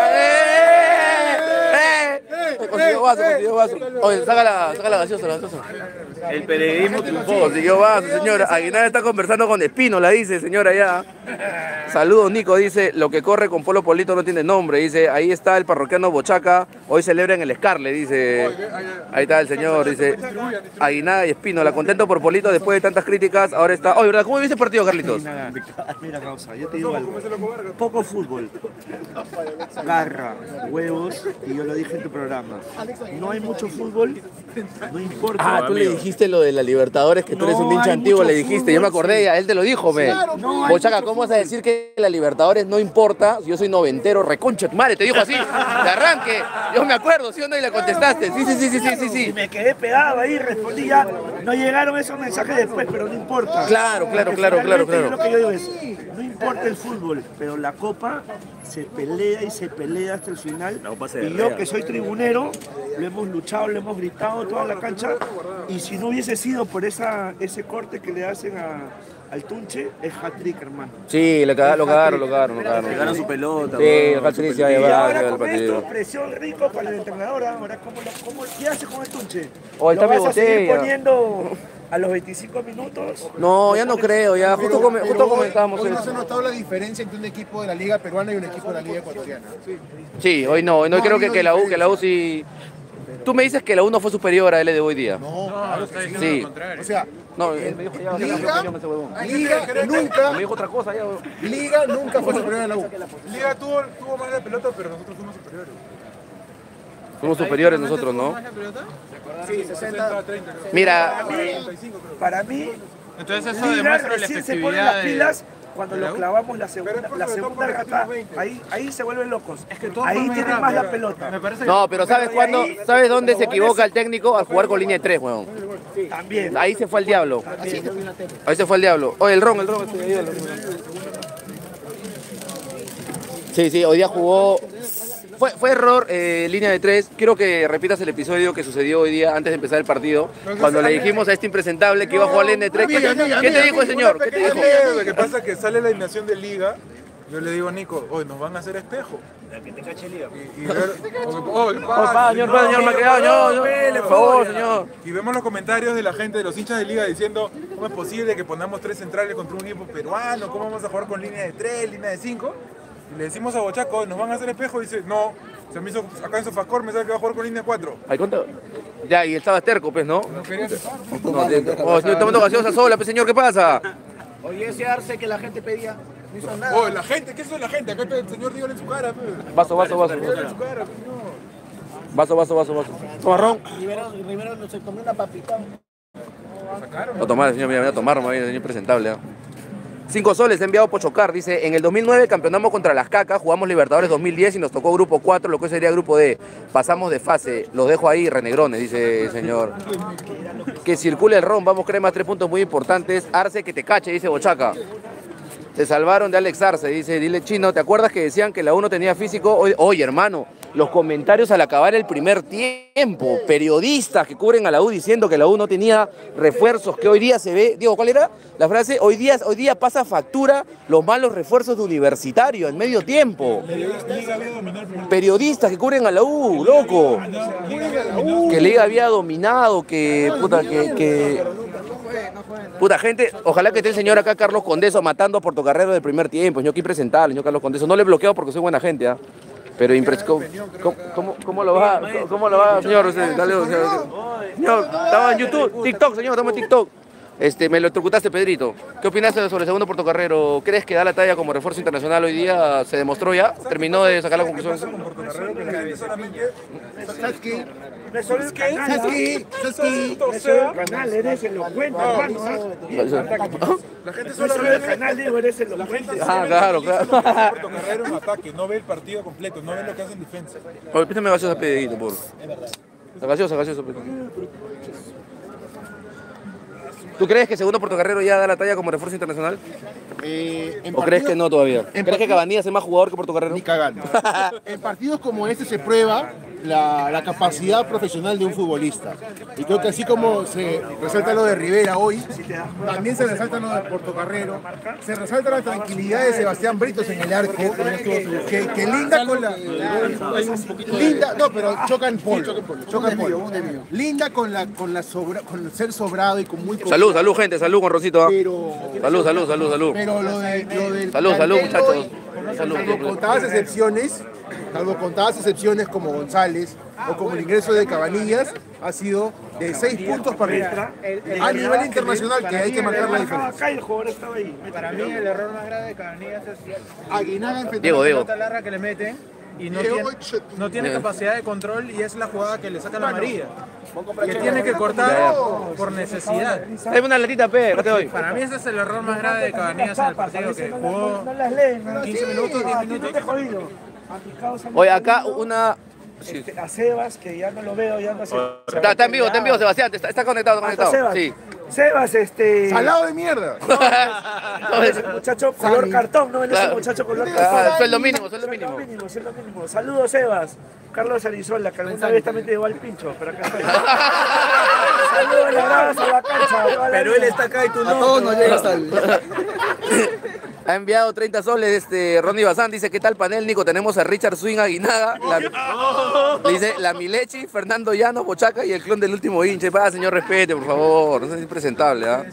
Consiguió vaso. Oye, saca la gaseosa. El periodismo triunfó. Consiguió vaso, señora. Aguinaga está conversando con Espino, la dice, señora, ya. Saludos, Nico, dice, lo que corre con Polo Polito no tiene nombre, dice, ahí está el parroquiano Bochaca, hoy celebran el Scarlet, dice, ahí está el señor, dice, Aguinaga y Espino, la contento por Polito después de tantas críticas, ahora está, oye, ¿verdad? ¿Cómo viste el partido, Carlitos? Mira, Causa, yo te digo algo, poco fútbol, garra, huevos, y yo lo dije en tu programa, no hay mucho fútbol, no importa. Ah, tú le dijiste lo de la Libertadores, que tú eres un hincha antiguo, le dijiste, yo me acordé, él te lo dijo, me. Bochaca, ¿cómo vas a decir que la Libertadores no importa? Yo soy noventero, reconcha tu madre, te dijo así, de arranque. Yo me acuerdo, ¿sí o no? Y le contestaste. Sí. Y me quedé pegado ahí, respondí ya. No llegaron esos mensajes después, pero no importa. Claro. Lo que yo digo es, no importa el fútbol, pero la Copa se pelea hasta el final. Y yo que soy tribunero, lo hemos luchado, lo hemos gritado toda la cancha. Y si no hubiese sido por ese corte que le hacen al Tunche, es hat-trick, hermano. Sí, lo cagaron. Le ganaron su pelota. Sí, el hat-trick se va a llevar el con partido. esto, presión rico para el entrenador. Ahora, ¿qué hace con el Tunche? Oh, está ¿Lo vas a seguir botella. poniendo a los 25 minutos? No, ya no creo, ya justo comentábamos hoy no eso. se ha notado la diferencia entre un equipo de la Liga Peruana y un equipo de la Liga Ecuatoriana. Sí, hoy no creo que la U sí... Tú me dices que la U no fue superior a él de hoy día. No, claro que Sí. O sea, No, él me dijo ya, Liga nunca, me dijo otra cosa ya. Liga nunca fue superior a la U. Liga tuvo más la pelota, pero nosotros fuimos superiores. Fuimos superiores nosotros, ¿no? Sí, 60-30. Mira, Para mí, Entonces eso Liga demuestra la recién se ponen las efectividad pilas cuando lo clavamos la segunda recata. Ahí se vuelven locos. Ahí tienen más la pelota. no, pero ¿sabes dónde se equivoca el técnico? Al jugar con línea de 3, weón. También. Ahí se fue el diablo. Ahí se fue el diablo. Oye, el ron. Sí, hoy día jugó... Fue error, línea de 3. Quiero que repitas el episodio que sucedió hoy día antes de empezar el partido. Cuando le dijimos a este impresentable que iba a jugar línea de 3. ¿Qué te dijo el señor? ¿Qué te dijo? Lo que pasa es que sale la alineación de Liga. Yo le digo a Nico, hoy nos van a hacer espejo. Que te cache Liga. Señor, me ha quedado, por favor, señor. Y vemos los comentarios de la gente, de los hinchas de Liga, diciendo ¿cómo es posible que pongamos 3 centrales contra un equipo peruano? ¿Cómo vamos a jugar con línea de 3, línea de 5? Y le decimos a Bochaco, ¿nos van a hacer espejo? Y dice, no, se me hizo acá en Sofacor, me sabe que va a jugar con línea 4. Ya, y él estaba terco, pues, ¿no? No quería aceptar. Oh, señor, tomando gaseosa sola, pues, señor, ¿qué pasa? Oye, ese Arce que la gente pedía, no hizo nada. Oh, la gente, ¿qué es eso de la gente? Acá el señor dígale en su cara, pues. Vaso. Dígale en su cara, pues, no. Vaso. Toma ron. Rivero no se comió una papita. A tomar, señor, mira, a tomar, señor presentable. 5 soles ha enviado Pochocar, dice, en el 2009 campeonamos contra las Cacas, jugamos Libertadores 2010 y nos tocó grupo 4, lo que sería grupo D. Pasamos de fase, los dejo ahí, renegrones, dice el señor. Que circule el ron, vamos Cremas, 3 puntos muy importantes. Arce que te cache, dice Bochaca. Se salvaron de Alex Arce, dice, dile Chino, ¿te acuerdas que decían que la U no tenía físico? Oye, hermano, los comentarios al acabar el primer tiempo, periodistas que cubren a la U diciendo que la U no tenía refuerzos, que hoy día se ve, Diego, ¿cuál era la frase? Hoy día pasa factura los malos refuerzos de Universitario en medio tiempo. Periodistas que cubren a la U, loco. Que Liga había dominado, que puta gente, ojalá que esté el señor acá Carlos Condeso matando a Portocarrero del primer tiempo, señor, aquí presentable, señor Carlos Condeso. No le he bloqueado porque soy buena gente, ¿ah? Pero ¿cómo lo va, señor? Dale, señor, estaba en YouTube, TikTok, señor, estamos en TikTok. Me lo electrocutaste, Pedrito. ¿Qué opinaste sobre el segundo Portocarrero? ¿Crees que da la talla como refuerzo internacional hoy día? ¿Se demostró ya? ¿Terminó de sacar la conclusión? ¿Sabes qué? ¿Sabes qué? El canal, eres elocuente, hermano. La gente solo ve el canal, digo, eres elocuente. Ah, claro. Portocarrero en ataque, no ve el partido completo, no ve lo que hace en defensa. Oye, pídeme gaseosa, Pedrito, por. La gaseosa. ¿Tú crees que segundo Portocarrero ya da la talla como refuerzo internacional? ¿O crees que no todavía? ¿Crees que Cabanillas es más jugador que Portocarrero? Ni cagando. En partidos como este se prueba la capacidad profesional de un futbolista. Y creo que así como se resalta lo de Rivera hoy, también se resalta lo de Portocarrero, se resalta la tranquilidad de Sebastián Britos en el arco, que linda con la... No, pero chocan polo. Linda con ser sobrado y con muy... Salud, gente, salud con Rosito. Pero... Salud. Pero lo del... Salud, muchachos. Salvo contadas excepciones como González o como el ingreso de Cabanillas, ha sido de 6 puntos para arriba. A nivel internacional, que hay que marcar la diferencia. Para mí el error más grave de Cabanillas es Aguinaga Diego. la pelota larga que le meten y no tiene capacidad de control, y es la jugada que le saca la amarilla. Que tiene que cortar por necesidad. Dame una latita, te doy. Para mí ese es el error más grave de Cabanillas en el partido, que jugó 15 minutos, 10 minutos. Oye, acá una... A Sebas, que ya no lo veo, ya no sé. Está en vivo, Sebastián, está conectado. Sebas. Sí. Sebas, ¡Salado de mierda! No, ese muchacho color cartón, no ese muchacho color cartón. Sueldo mínimo. Saludos, Sebas. Carlos Arizola, que alguna vez también te llevó al pincho, pero acá estoy. Saludos, le abrazo a la cancha. Pero él está acá y tú no. A todos nos llega hasta Ha enviado 30 soles Ronnie Bazán, dice, ¿qué tal panel, Nico? Tenemos a Richard Swing Aguinaga, dice, la Milechi, Fernando Llano, Bochaca y el clon del último hinche. Señor, respete, por favor, no seas impresentable, ¿ah?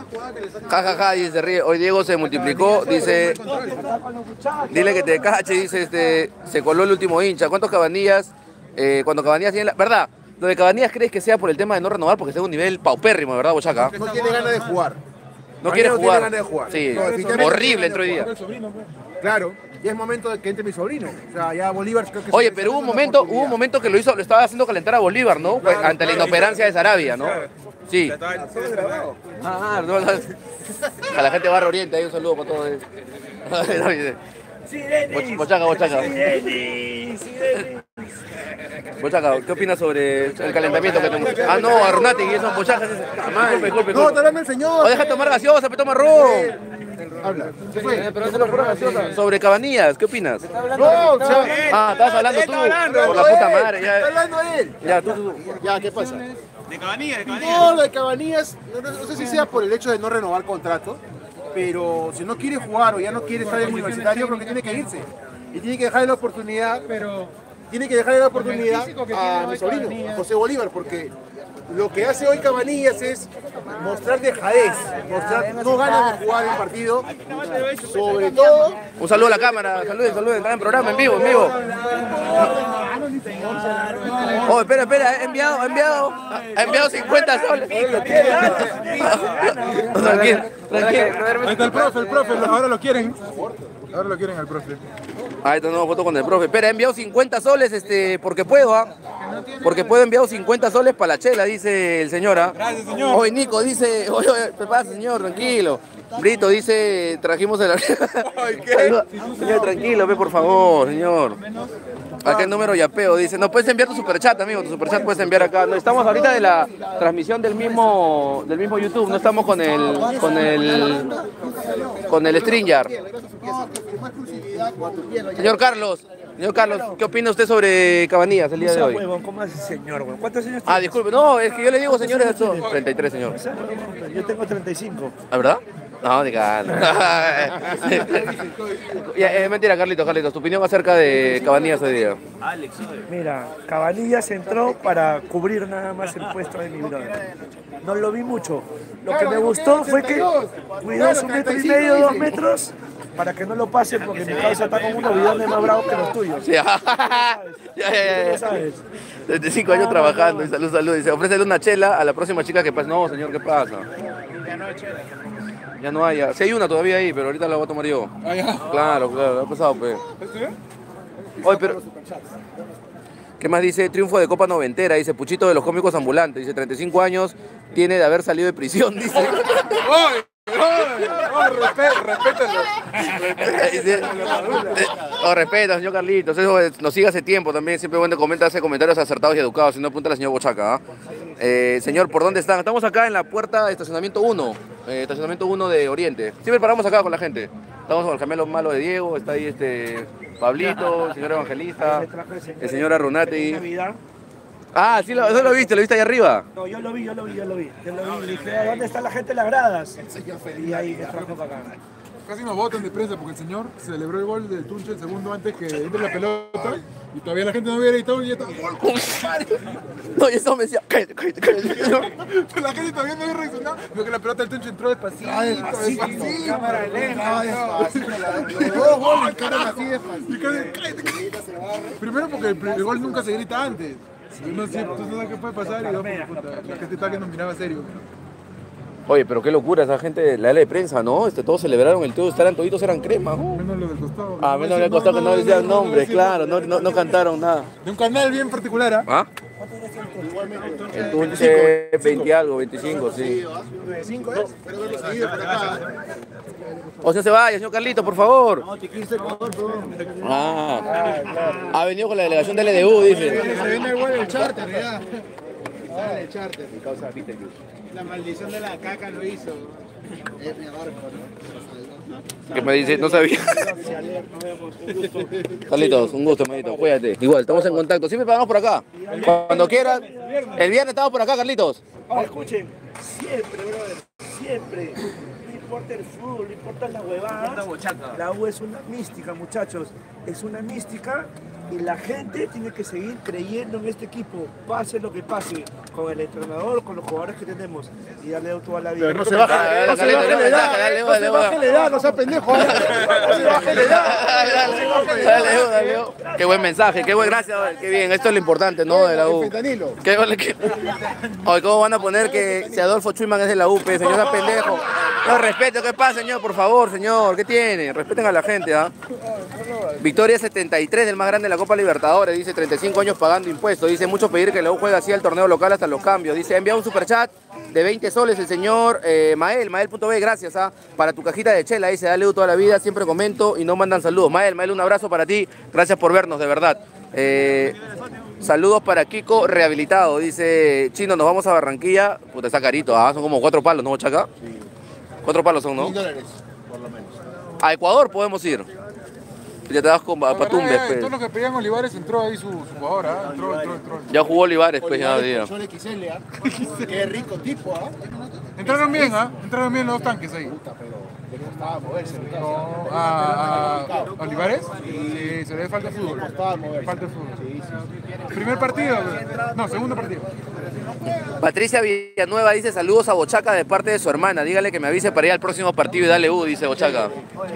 Ja, y se ríe. Hoy Diego se multiplicó, dice, dile que te cache, dice, se coló el último hincha. ¿Cuántos Cabanillas? Cuando Cabanillas tiene la... ¿Verdad? Lo de Cabanillas, ¿crees que sea por el tema de no renovar? Porque está en un nivel paupérrimo, ¿verdad, Bochaca? No tiene ganas de jugar. No quiere jugar. Tiene ganas de jugar. Sí, no, horrible entró hoy día. Claro, ya es momento de que entre mi sobrino. O sea, ya Bolívar creo que... Oye, pero hubo un momento que lo estaba haciendo calentar a Bolívar, ¿no? Claro, ante la inoperancia de Sarabia, ¿no? Sí. A la gente de Barrio Oriente, ahí un saludo para todos. Bochaca. Bochaca, ¿qué opinas sobre el calentamiento que tenemos? Ah, no, Arnati, y esos bochacas. Disculpe. No, te hablando el señor. Deja de tomar gaseosa, pero toma ron. Habla. Pero eso no fue gaseosa. Sobre Cabanillas, ¿qué opinas? No, estabas hablando tú. Por la puta madre. Está hablando él. Ya, tú. Ya, ¿qué pasa? De Cabanillas. No, de Cabanillas, no sé si sea por el hecho de no renovar contrato, pero si no quiere jugar o ya no quiere estar en Universitario, creo que tiene que irse. Y tiene que dejarle la oportunidad, a mi sobrino, José Bolívar, porque lo que hace hoy Cabanillas es mostrar dejadez, mostrar no ganas de jugar el partido, sobre todo... Un saludo a la cámara, saluden, están en programa, en vivo. Oh, espera, ha enviado 50 soles. Tranquilo. Ahí está el profe, ahora lo quieren al profe. Ahí está una nueva foto con el profe. Espera, he enviado 50 soles, porque puedo, ¿ah? Porque puedo enviar 50 soles para la chela, dice el señor, ¿ah? Gracias, señor. Oye, Nico, dice, oye, ¿qué pasa, señor? Tranquilo. Brito dice, trajimos el... Ay, ¿qué? Señor, tranquilo, ve, por favor, señor. Acá el número yapeo, dice, no puedes enviar tu superchat, amigo, tu superchat puedes enviar acá. No, estamos ahorita de la transmisión del mismo YouTube, no estamos con el StreamYard. Señor Carlos, ¿qué opina usted sobre Cabanillas el día de hoy? ¿Cómo hace señor? ¿Cuántos años tiene? Ah, disculpe, no, es que yo le digo señores a todos. 33, señor. Yo tengo 35. ¿Ah, verdad? No, diga. Mentira, Carlitos, tu opinión acerca de Cabanillas hoy día. Mira, Cabanillas entró para cubrir nada más el puesto de mi brother. No lo vi mucho. Lo que me gustó fue que cuidó su 1,5 metros, 2 metros, para que no lo pase, porque mi causa está con unos bidones más bravos que los tuyos. Sí, ya sabes. 35 años trabajando, y salud. Dice, ofrécele una chela a la próxima chica que pase. No, señor, ¿qué pasa? Ya no hay, sí hay una todavía ahí, pero ahorita la voy a tomar yo. Claro, ha pasado, pues. Oye, pero... ¿Qué más dice? Triunfo de Copa Noventera, dice Puchito de los cómicos ambulantes, dice 35 años, tiene de haber salido de prisión, dice. Respeta, señor Carlitos, eso nos sigue hace tiempo también, siempre bueno hace comentarios acertados y educados, si no apunta la señora Bochaca. Señor, ¿por dónde están? Estamos acá en la puerta de estacionamiento 1, estacionamiento 1 de Oriente. Siempre paramos acá con la gente. Estamos con el gemelo malo de Diego, está ahí Pablito, el señor Evangelista, el señor Arrunati. Ah, sí, eso lo viste ahí arriba. No, yo lo vi. Dije, ¿dónde está la gente en las gradas? Y ahí me trajo para acá. Casi nos botan de prensa porque el señor celebró el gol del Tunche el segundo antes que entre la pelota y todavía la gente no había gritado y ya estaba... No, y eso me decía, cállate. La gente todavía no había reaccionado porque la pelota del Tunche entró despacito. Cámara lenta. Dos goles entraron así despacito. Primero porque el gol nunca se grita antes. No sé, tú sabes qué puede pasar y la gente está que nos miraba serio. Oye, pero qué locura esa gente, la ala de prensa, ¿no? Todos celebraron el todo, toditos eran crema, ¿no? Menos lo del costado. Ah, menos lo del costado que no decían nombres, claro, no cantaron nada. De un canal bien particular, ¿ah? El Tunche 20 algo, 25, sí. 25 es, pero verlo seguido por acá. O sea, se vaya, señor Carlito, por favor. No, te quise Ecuador, ha venido con la delegación del LDU, dice. Se viene igual el charter, ya. El charter. Mi causa la maldición de la caca lo hizo. Es mi barco, ¿no? ¿Qué me dice? No sabía. Carlitos, un gusto, hermanito. Cuídate. Igual, estamos en contacto. Siempre pagamos por acá. Cuando quieran. El viernes estamos por acá, Carlitos. Escuchen, siempre, brother, siempre. No importa el fútbol, no importa la huevada. La U es una mística, muchachos. Es una mística. Y la gente tiene que seguir creyendo en este equipo, pase lo que pase, con el entrenador, con los jugadores que tenemos, y darle toda la vida. Pero no se baje la edad, no sea pendejo. No se baje la edad. Dale. Qué buen mensaje, gracias, qué bien, esto es lo importante, ¿no? De la U. Oye, ¿cómo van a poner que si Adolfo Chuyman es de la UP, señor, sea pendejo? No, respeto, ¿qué pasa, señor? Por favor, señor, ¿qué tiene? Respeten a la gente, ¿ah? Victoria 73 del más grande de la Copa Libertadores, dice 35 años pagando impuestos, dice mucho pedir que la U juegue así al torneo local hasta los cambios, dice envía un superchat de 20 soles el señor Mael.b, gracias para tu cajita de chela, dice dale U toda la vida, siempre comento y no mandan saludos. Mael, un abrazo para ti, gracias por vernos, de verdad. Saludos para Kiko Rehabilitado, dice Chino, nos vamos a Barranquilla, puta está carito, son como 4 palos, ¿no, Chaca? Sí. 4 palos son, ¿no? $1,000, por lo menos. A Ecuador podemos ir. Ya te vas con Patumbes, pues. Todos los que pedían Olivares entró ahí su jugador, entró. Ya jugó Olivares, pues ya día. Qué rico tipo, Entraron bien, entraron bien los tanques ahí. Le costaba moverse. ¿A Olivares? Sí, se le ve falta de fútbol. Falta de fútbol. ¿Primer partido? No, segundo partido. Patricia Villanueva dice saludos a Bochaca de parte de su hermana. Dígale que me avise para ir al próximo partido y dale U, dice Bochaca.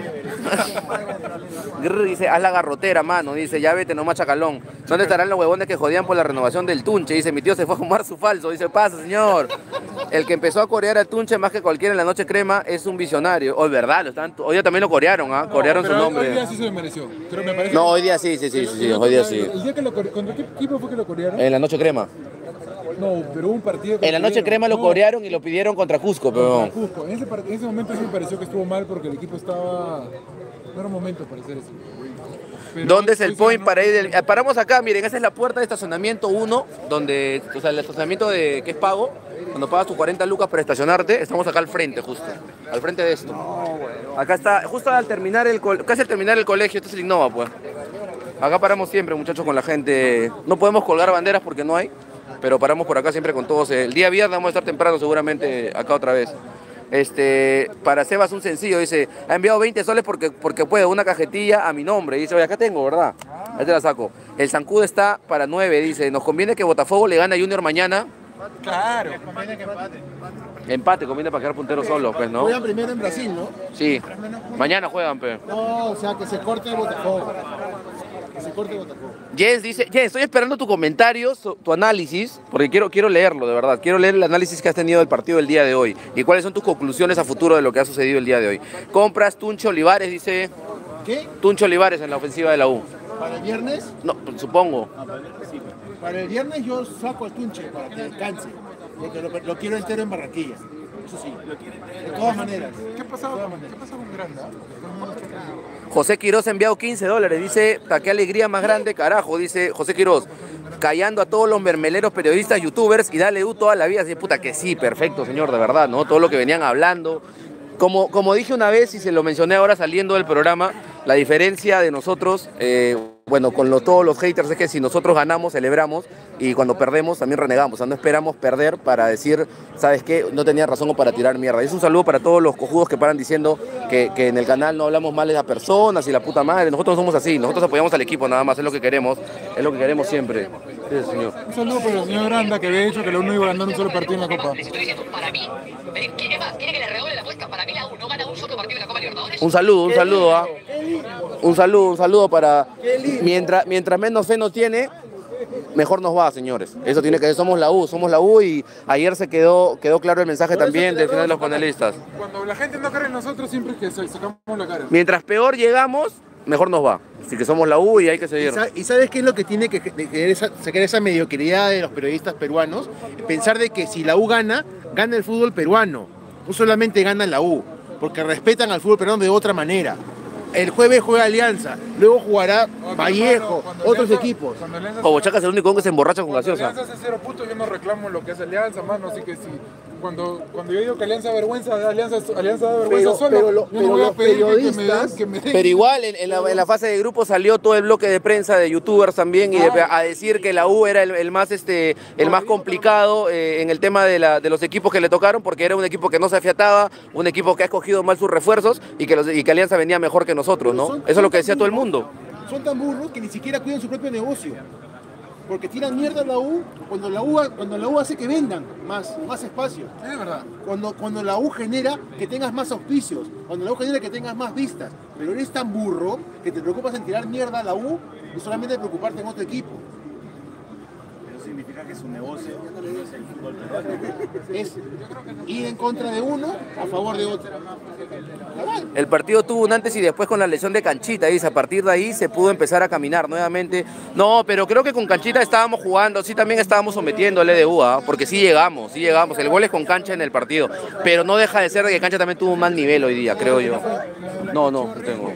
Dice, haz la garrotera, mano. Dice, ya vete nomás, Chacalón. ¿Dónde estarán los huevones que jodían por la renovación del Tunche? Dice, mi tío se fue a fumar su falso. Dice, pasa, señor. El que empezó a corear a Tunche más que cualquiera en la noche crema es un visionario. Hoy, verdad, hoy día también lo corearon, ¿ah? Corearon su nombre. Hoy día sí se lo mereció. Pero me parece No, hoy día sí, hoy día sí. El día que ¿contra qué equipo fue que lo corearon? En la noche crema. No, pero hubo un partido que en la noche crema lo corearon y lo pidieron contra Cusco, pero... Cusco. En ese momento sí me pareció que estuvo mal porque el equipo estaba... No era un momento para hacer eso. Pero ¿dónde es el point para ir? Paramos acá, miren, esa es la puerta de estacionamiento 1, donde, o sea, el estacionamiento que es pago, cuando pagas tus 40 lucas para estacionarte, estamos acá al frente, justo, al frente de esto. Acá está, justo casi al terminar el colegio, este es el Innova, pues. Acá paramos siempre, muchachos, con la gente. No podemos colgar banderas porque no hay, pero paramos por acá siempre con todos. El día viernes vamos a estar temprano seguramente acá otra vez. Para Sebas un sencillo, dice, ha enviado 20 soles porque puede, una cajetilla a mi nombre. Dice, oye, acá tengo, ¿verdad? Ahí te la saco. El zancudo está para 9, dice, nos conviene que Botafogo le gane a Junior mañana. Claro. Conviene que empate. Empate, conviene para quedar puntero solo, pues, ¿no? Juegan primero en Brasil, ¿no? Sí, mañana juegan, pues. No, o sea, que se corte el Botafogo. Que se corte el Botafogo. Jens dice, Jens, estoy esperando tu comentario, tu análisis, porque quiero leerlo, de verdad. Quiero leer el análisis que has tenido del partido del día de hoy y cuáles son tus conclusiones a futuro de lo que ha sucedido el día de hoy. Compras Tuncho Olivares, dice... ¿Qué? Tuncho Olivares en la ofensiva de la U. ¿Para el viernes? No, supongo. Para el viernes yo saco al Tunche para que descanse, porque lo quiero entero en Barranquilla. Eso sí, de todas maneras. ¿Qué pasó con Granda? José Quiroz ha enviado $15, dice, qué alegría más grande, carajo, dice José Quiroz, callando a todos los mermeleros, periodistas, youtubers y dale U toda la vida. Así, puta, que sí, perfecto, señor, de verdad, ¿no? Todo lo que venían hablando. Como dije una vez y se lo mencioné ahora saliendo del programa, la diferencia de nosotros, bueno, con todos los haters es que si nosotros ganamos, celebramos, y cuando perdemos también renegamos. O sea, no esperamos perder para decir, ¿sabes qué? No tenía razón o para tirar mierda. Y es un saludo para todos los cojudos que paran diciendo que en el canal no hablamos mal de las personas y la puta madre. Nosotros no somos así, nosotros apoyamos al equipo nada más, es lo que queremos siempre. Sí, señor. Un saludo para el señor Granda que había dicho que la U no iba a ganar un solo partido en la Copa. Para mí, ¿quiere más? ¿Quiere que le redoble la apuesta? Para mí la U no gana un solo partido en la Copa Libertadores. Un saludo, ¿ah? Un saludo para... Mientras menos fe no tiene, mejor nos va, señores. Eso tiene que ser, somos la U y ayer se quedó claro el mensaje también del final de los panelistas. Cuando la gente no cree en nosotros, siempre es que sacamos la cara. Mientras peor llegamos, mejor nos va. Así que somos la U y hay que seguir. ¿Y sabes qué es lo que tiene que sacar esa mediocridad de los periodistas peruanos? Pensar de que si la U gana el fútbol peruano. No solamente gana la U, porque respetan al fútbol peruano de otra manera. El jueves juega Alianza, luego jugará Vallejo, otros equipos. Bochaca es el único que se emborracha con gaseosa. Alianza hace 0 puntos, yo no reclamo lo que es Alianza, mano, así que si cuando yo digo que Alianza da vergüenza solo, yo no voy a pedir que me den. Pero igual en la fase de grupo salió todo el bloque de prensa de youtubers también a decir que la U era el más complicado en el tema de los equipos que le tocaron, porque era un equipo que no se afiataba, un equipo que ha escogido mal sus refuerzos y que Alianza venía mejor que nosotros, ¿no? Eso es lo que decía todo el mundo. Son tan burros que ni siquiera cuidan su propio negocio. Porque tiran mierda a la U cuando la U hace que vendan más espacio. Es verdad. Cuando la U genera que tengas más auspicios, cuando la U genera que tengas más vistas. Pero eres tan burro que te preocupas en tirar mierda a la U y solamente preocuparte en otro equipo. Eso significa que es un negocio. Es ir en contra de uno a favor de otro. El partido tuvo un antes y después con la lesión de Canchita, dice, a partir de ahí se pudo empezar a caminar nuevamente. No, pero creo que con Canchita estábamos jugando, sí también estábamos sometiendo al EDU, porque sí llegamos, el gol es con Cancha en el partido, pero no deja de ser que Cancha también tuvo un mal nivel hoy día, creo yo. No tengo.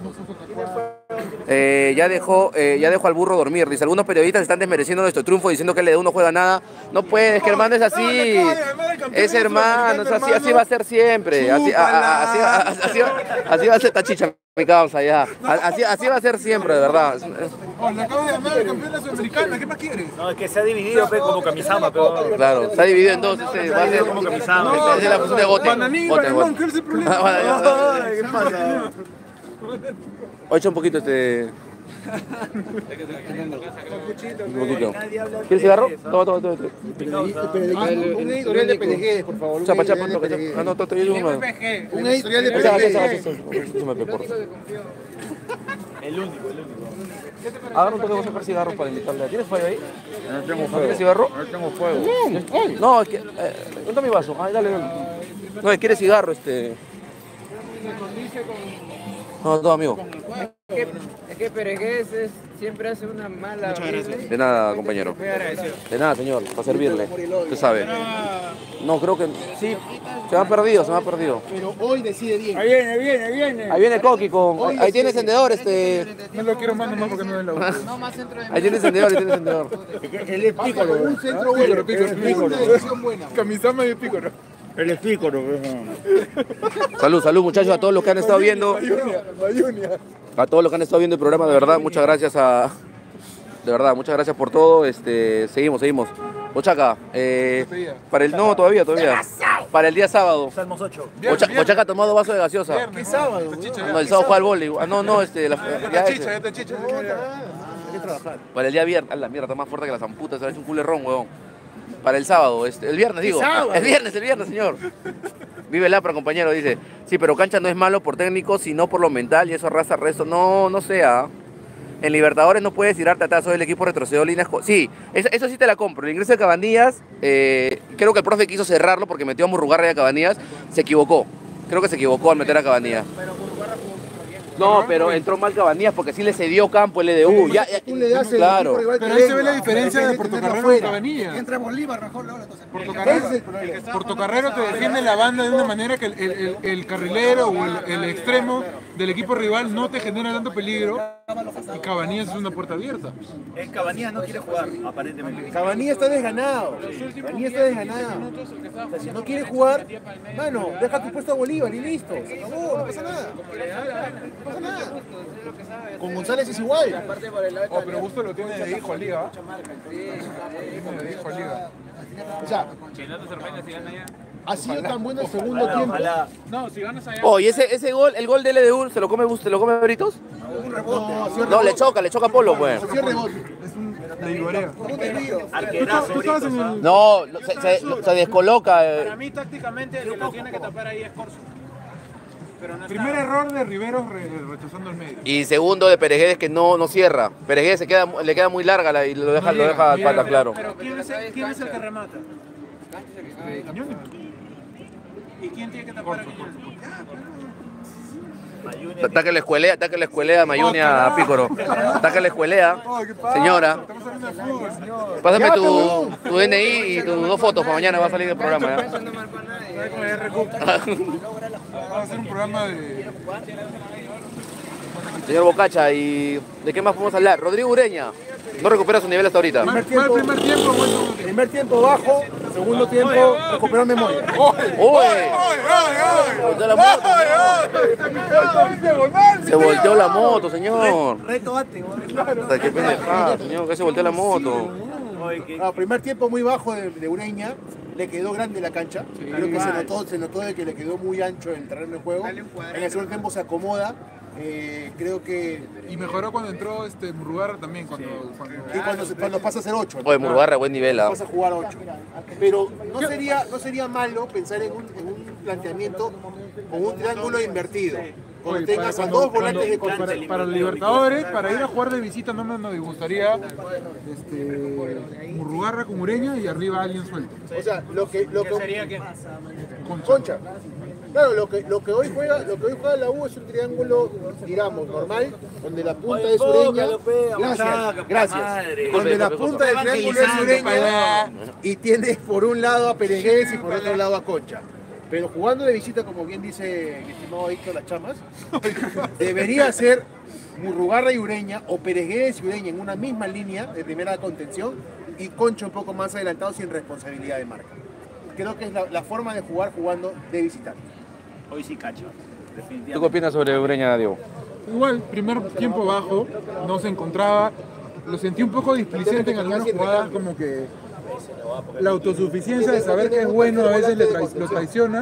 Ya dejó al burro dormir, dice, algunos periodistas están desmereciendo nuestro triunfo diciendo que el EDU no juega nada. No puedes, que hermano es así, es hermano, así va a ser siempre, así va a ser tachicha mi causa ya, así va a ser siempre, de verdad. Le acabo de ganar el campeón de la Sudamericana, ¿qué más quieres? No, es que se ha dividido como Kamisama, pero... Claro, se ha dividido en dos, va a ser como Kamisama. Esa es la función de Goten. Bananín, ¿qué es el problema? ¿Qué pasa? Oye, un poquito Un poquito. ¿Quieres cigarro? Toma. Un editorial de PDG, por favor. Chapa. Ah, no, yo uno. Un editorial de PDG. El único. Agarra un toque, vamos a sacar cigarros para invitarle. ¿Tienes fuego ahí? No tengo fuego. ¿Quieres cigarro? No tengo fuego. No, es que... ¿dónde está mi vaso? Ay, dale. No, ¿quieres cigarro? No, todo amigo. Es que Peregués siempre hace una mala. Muchas gracias. De nada, compañero. De nada, señor, para servirle. Usted sabe. No, creo que sí. Se me ha perdido. Pero hoy decide bien. Ahí viene. Ahí viene Coqui con... Ahí tiene encendedor, No lo quiero más nomás porque no es la U. No, más centro de Ahí tiene encendedor. Él es pícoro. Un centro bueno. Una decisión buena. Camisama y pícoro. Él es pícoro. Salud, muchachos, a todos los que han estado viendo. Mayunia. A todos los que han estado viendo el programa, de verdad, muchas gracias De verdad, muchas gracias por todo. Seguimos. Bochaca, para el... No, todavía. Para el día sábado. Salmos 8. Bochaca ha tomado vaso de gaseosa. ¿Qué sábado? No, el sábado juega al vóley. Ya chicha. Hay que trabajar. Para el día viernes. A la mierda, está más fuerte que la zamputa. Se ha hecho un culerrón, huevón. Para el sábado, el viernes digo. El viernes, señor. Vive Lapra, compañero, dice. Sí, pero cancha no es malo por técnico, sino por lo mental y eso arrasa resto. No sea. En Libertadores no puedes tirarte atrás, hoy el equipo retrocedió líneas. Sí, eso sí te la compro. El ingreso de Cabanillas, creo que el profe quiso cerrarlo porque metió a Murrugarra y a Cabanillas. Se equivocó. Creo que se equivocó al meter a Cabanillas. No, pero entró mal Cabanillas porque sí le cedió campo el EDU. Claro. Pero ahí se ve la diferencia de Portocarrero y Cabanillas. Entra Bolívar, Rajol, ahora entonces. Portocarrero te defiende la banda de una manera que el carrilero o el extremo del equipo rival no te genera tanto peligro y Cabanillas es una puerta abierta. Cabanillas no quiere jugar, aparentemente. Cabanillas está desganado. O sea, si no quiere jugar, mano, deja tu puesto a Bolívar y listo. Se acabó, no pasa nada. Con González es igual. Pero Gusto lo tiene de hijo a Liga. O sea, ha sido tan bueno el segundo tiempo. No, si ganas allá. Oh, y ese gol, el gol del EDU, ¿se lo come Britos? No, le choca Polo, pues. Ha sido rebote. No, se descoloca. Para mí, tácticamente, el que lo tiene que tapar ahí es Corso. Primer error de Riveros rechazando el medio. Y segundo de Peregués que no cierra. Peregués le queda muy larga y lo deja al pata, claro. Pero ¿quién es el que remata? ¿Y quién tiene que tapar a Quiñones? Ataque la escuelea, Mayunia a Pícoro. Ataque la escuelea. Señora, pásame tu DNI y tus 2 fotos para mañana va a salir el programa. Vamos a hacer un programa de... Señor Bocacha, ¿y de qué más podemos hablar? Rodrigo Ureña no recupera su nivel hasta ahorita. Primer tiempo bajo, segundo tiempo recuperó memoria. Se volteó la moto, señor. Retomate, Qué pendejada, señor, que se volteó la moto. Primer tiempo muy bajo de Ureña, le quedó grande la cancha. Creo que se notó de que le quedó muy ancho el terreno de juego. En el segundo tiempo se acomoda. Creo que... Y mejoró cuando entró Murrugarra también, cuando pasa a ser 8. Oye, Murrugarra, buen nivel. Pasa a jugar 8. Pero no sería malo pensar en un planteamiento con un triángulo invertido. Cuando tengas a 2 volantes de contención. Para los Libertadores, para ir a jugar de visita no me gustaría Murrugarra con Ureña y arriba alguien suelto. O sea, lo que sería que Concha. Claro, lo que hoy juega la U es un triángulo, digamos, normal, donde la punta es Ureña. Gracias. Donde la punta del triángulo es Ureña y tienes por un lado a Peregués y por otro lado a Concha. Pero jugando de visita, como bien dice el estimado Víctor Las Chamas, debería ser Murrugarra y Ureña o Peregués y Ureña en una misma línea de primera contención y Concha un poco más adelantado sin responsabilidad de marca. Creo que es la forma de jugar jugando de visitante. Hoy sí cacho, definitivamente. ¿Tú qué opinas sobre Ureña, Diego? Igual, primer tiempo bajo, no se encontraba, lo sentí un poco displicente en algunas jugadas, como que la autosuficiencia de saber que es bueno a veces lo traiciona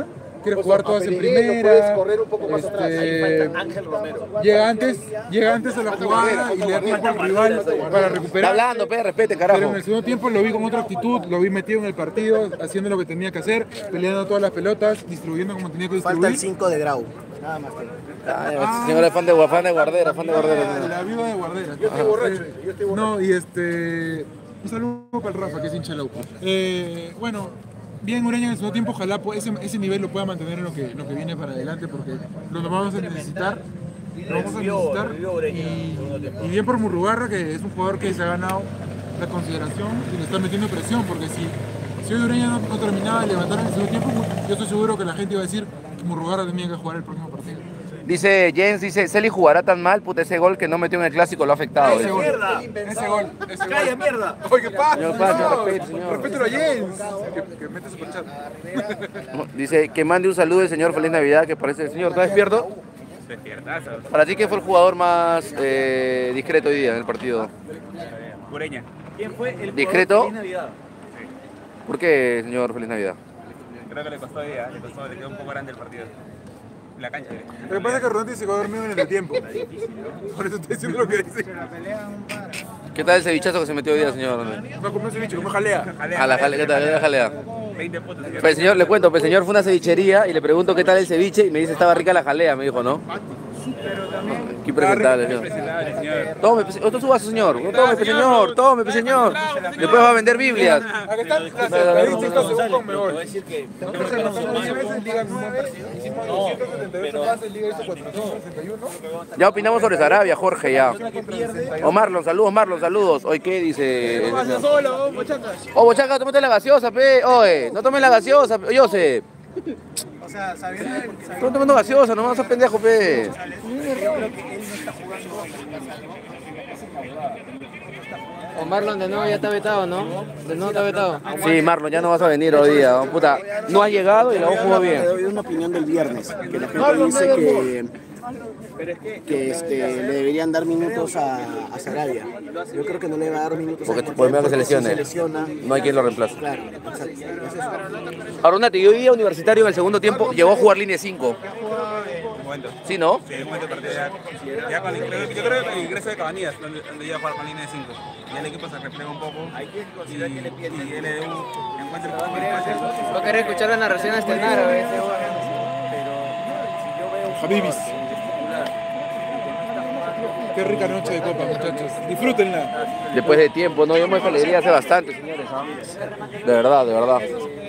quiere jugar todas en primera. Puedes correr un poco más atrás. Ahí falta Ángel Romero. Llega antes a la jugada y le da tiempo al rival para recuperar. Está hablando, respete, carajo. Pero en el segundo tiempo lo vi con otra actitud, lo vi metido en el partido, haciendo lo que tenía que hacer, peleando todas las pelotas, distribuyendo como tenía que distribuir. Falta el 5 de Grau. Nada más. Señor es fan de Guardera, La viuda de Guardera. Yo estoy borracho. No, y un saludo para el Rafa, que es hincha de la U. Bueno, bien Ureña en el segundo tiempo, ojalá ese nivel lo pueda mantener en lo que viene para adelante, porque lo vamos a necesitar. Y bien por Murrugarra, que es un jugador que se ha ganado la consideración y le está metiendo presión, porque si hoy Ureña no terminaba de levantar en el segundo tiempo, yo estoy seguro que la gente iba a decir que Murrugarra tenía que jugar el próximo partido. Dice Jens, Celi jugará tan mal, puta, ese gol que no metió en el clásico lo ha afectado. ¡Ese gol! ¡Calla, mierda! Oye, ¿qué pasa? Señor. Respételo a Jens, que mete su chat. Dice que mande un saludo al señor, feliz Navidad, que parece el señor, ¿está despierto? Despiertazo. Para ti, ¿quién fue el jugador más discreto hoy día en el partido? Ureña. ¿Quién fue el ¿Discreto? Feliz Navidad? ¿Por qué, señor, feliz Navidad? Creo que le costó día, le quedó un poco grande el partido. La cancha. Lo que pasa es que Rodante se quedó dormido en el tiempo. Por eso estoy diciendo lo que dice. ¿Qué tal el cevichazo que se metió hoy día, señor? No comió ceviche, comió jalea. A la jalea, ¿qué tal la jalea? 20 puntos. Pues señor, le cuento, pues señor fue a una cevichería y le pregunto qué tal el ceviche y me dice estaba rica la jalea, me dijo, ¿no? Qué impresentable, señor. Tome, otro su vaso, señor. Tome, señor. Después va a vender Biblias. Acá está la estadística según Conmebol. Te voy a decir que No, pero no, Liga 9, hicimos 278 pases, Liga hizo 461. Ya opinamos sobre Sarabia, Jorge, ya. O Marlon, saludos. Hoy, ¿qué dice? Oh, Bochaca, tómate la gaseosa, pe. Oye, no tomes la gaseosa, yo sé. O sea, sabiendo que Estoy tomando gaseosa, no seas pendejo, pe. yo creo que él no está jugando. O Marlon de nuevo ya está vetado, ¿no? De nuevo está vetado. Sí, Marlon, ya no vas a venir hoy día. Puta, no has llegado y la jugó bien. Te doy una opinión del viernes, que la gente dice que le deberían dar minutos a Sarabia. Yo creo que no le va a dar minutos Porque a por miedo que se si lesione. No hay quien lo reemplace. Claro, exacto. Ahora, Nati, hoy día Universitario en el segundo tiempo llegó a jugar línea 5. Sí, ¿no? Sí, un momento de partido ya con yo creo que el ingreso de Cabanillas, donde iba a jugar con línea de 5. Ya el equipo se refleja un poco. Y LDU encuentra un poco de espacio. Va a querer escuchar la narración estelar, ¿ves? Habibis. Qué rica noche de copa, muchachos. Disfrútenla. Después de tiempo, ¿no? Yo me alegría hace bastante, señores. De verdad, de verdad.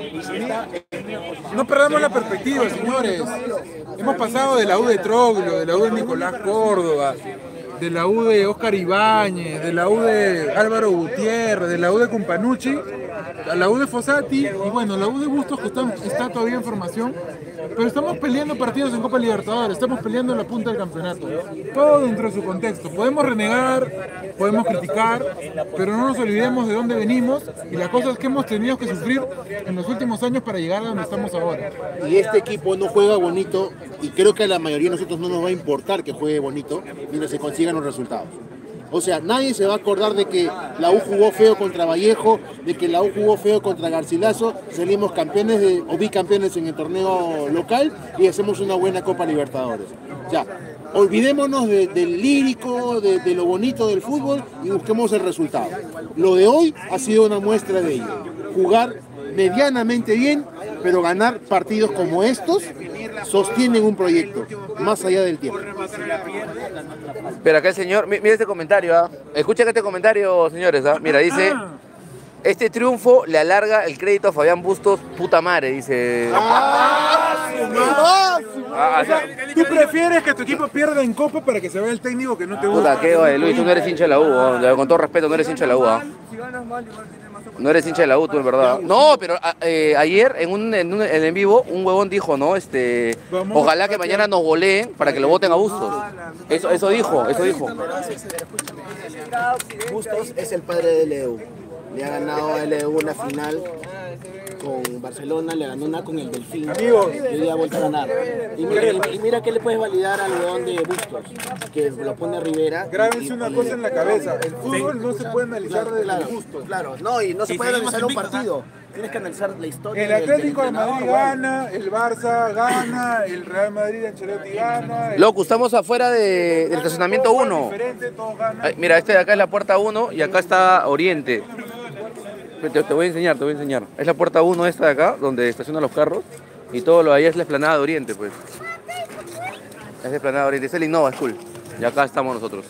No perdamos la perspectiva, señores. Hemos pasado de la U de Troglio, de la U de Nicolás Córdoba, de la U de Óscar Ibáñez, de la U de Álvaro Gutiérrez, de la U de Companucci, a la U de Fossati y bueno, la U de Bustos que está todavía en formación, pero estamos peleando partidos en Copa Libertadores, estamos peleando en la punta del campeonato, todo dentro de su contexto. Podemos renegar, podemos criticar, pero no nos olvidemos de dónde venimos y las cosas que hemos tenido que sufrir en los últimos años para llegar a donde estamos ahora. Y este equipo no juega bonito y creo que a la mayoría de nosotros no nos va a importar que juegue bonito mientras se consigan los resultados. O sea, nadie se va a acordar de que la U jugó feo contra Vallejo, de que la U jugó feo contra Garcilaso, salimos campeones o bicampeones en el torneo local y hacemos una buena Copa Libertadores. O sea, olvidémonos del lírico, de lo bonito del fútbol y busquemos el resultado. Lo de hoy ha sido una muestra de ello. Jugar medianamente bien, pero ganar partidos como estos sostienen un proyecto, más allá del tiempo. Pero acá el señor, mira este comentario, ¿ah? Escuchen este comentario, señores, ¿ah? Mira, dice, este triunfo le alarga el crédito a Fabián Bustos, puta madre, dice. ¿Tú prefieres que tu equipo pierda en Copa para que se vea el técnico que no te gusta? Puta, qué, oye, Luis, tú no eres hincha de la U, ¿no? Con todo respeto, no eres hincha de la U, ¿ah? No eres hincha de la U, tú, en verdad. No, pero ayer en vivo un huevón dijo, ¿no? Ojalá que mañana nos goleen para que lo voten a Bustos. Eso dijo. Bustos es el padre de LDU. Le ha ganado a LDU una final con Barcelona, le ganó una con el Delfín. Amigos. Y hoy ha vuelto a ganar. Y mira que le puedes validar al huevón de Bustos, que lo pone Rivera. Grábense una cosa en la cabeza, el fútbol no se puede analizar desde el gusto. Claro, no, y no se puede analizar un partido. Tienes que analizar la historia. El Atlético de Madrid gana, el Barça gana, el Real Madrid, Ancelotti gana. Loco, estamos afuera del estacionamiento 1. Mira, este de acá es la puerta 1 y acá está Oriente. Te voy a enseñar, Es la puerta 1 esta de acá, donde estacionan los carros. Y todo lo de ahí es la explanada de Oriente, pues. Es la explanada de Oriente, es el Innova School. Y acá estamos nosotros.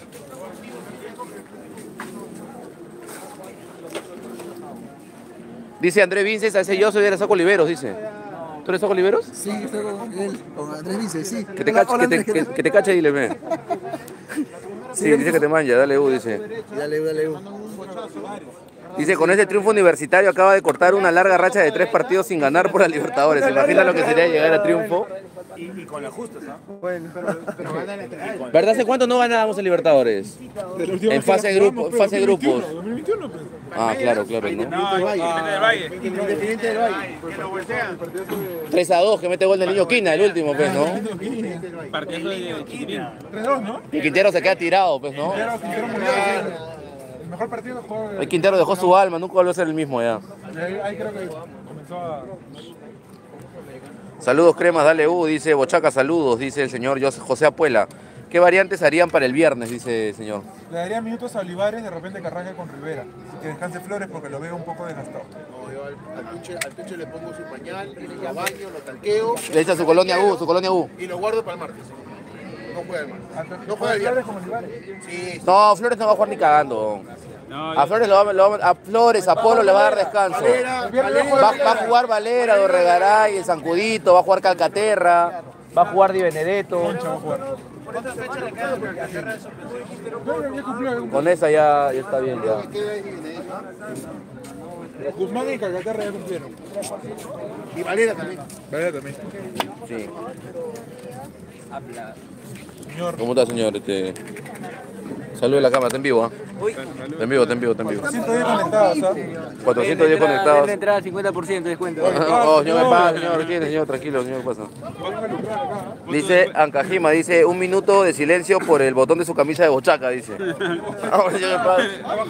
Dice Andrés Vinces, a ese yo soy de la Saco Oliveros, dice. ¿Tú eres Saco Oliveros? Sí, estoy con él, con Andrés Vinces, sí. Que te cache, dile, ve. Sí, dice que te manja, dale U, dice. Dale U. Dice, con ese triunfo Universitario acaba de cortar una larga racha de 3 partidos sin ganar por la Libertadores. ¿Se imagina lo que sería llegar a triunfo? Y con la justa, ¿sabes? Bueno, pero gana la Libertadores. ¿Verdad? ¿Hace cuánto no ganábamos en Libertadores? En fase de grupos. 2021, pues. Ah, claro, ¿no? Independiente del Valle. 3-2, que mete gol del niño Quina, el último, pues, ¿no? Partiendo de Chiquitín. 3-2, ¿no? Y Quintero se queda tirado, pues, ¿no? Quintero murió. El mejor partido que jugó. El Quintero dejó su alma, nunca volvió a ser el mismo ya. Ahí creo que comenzó a... Saludos cremas, dale U, dice Bochaca, saludos, dice el señor José Apuela. ¿Qué variantes harían para el viernes, dice el señor? Le daría minutos a Olivares, de repente que arranque con Rivera. Y que descanse Flores porque lo veo un poco desgastado. No, yo al Tuche le pongo su pañal, lo baño, lo talqueo. Le echa su colonia U. Y lo guardo para el martes. No juega el martes. No juega el Flores viernes. como Olivares. Sí. No, Flores no va a jugar ni cagando. A Flores, a Polo le va a dar descanso. Va a jugar Valera, Dorregaray, el Zancudito, va a jugar Calcaterra, va a jugar Di Benedetto. Con esa ya está bien ya. Guzmán y Calcaterra ya cumplieron. Y Valera también. Sí. Señor. ¿Cómo está, señor? Salude a la cámara, está en vivo, ¿ah? Está en vivo. 410 conectados, ¿sabes? 410 conectados. La entrada 50% de descuento. Oh, señor, pasa, señor, ¿quién es, señor? Tranquilo, señor, pasa. Dice Ancajima, dice, 1 minuto de silencio por el botón de su camisa de Bochaca, dice. Ahora, señor, pasa.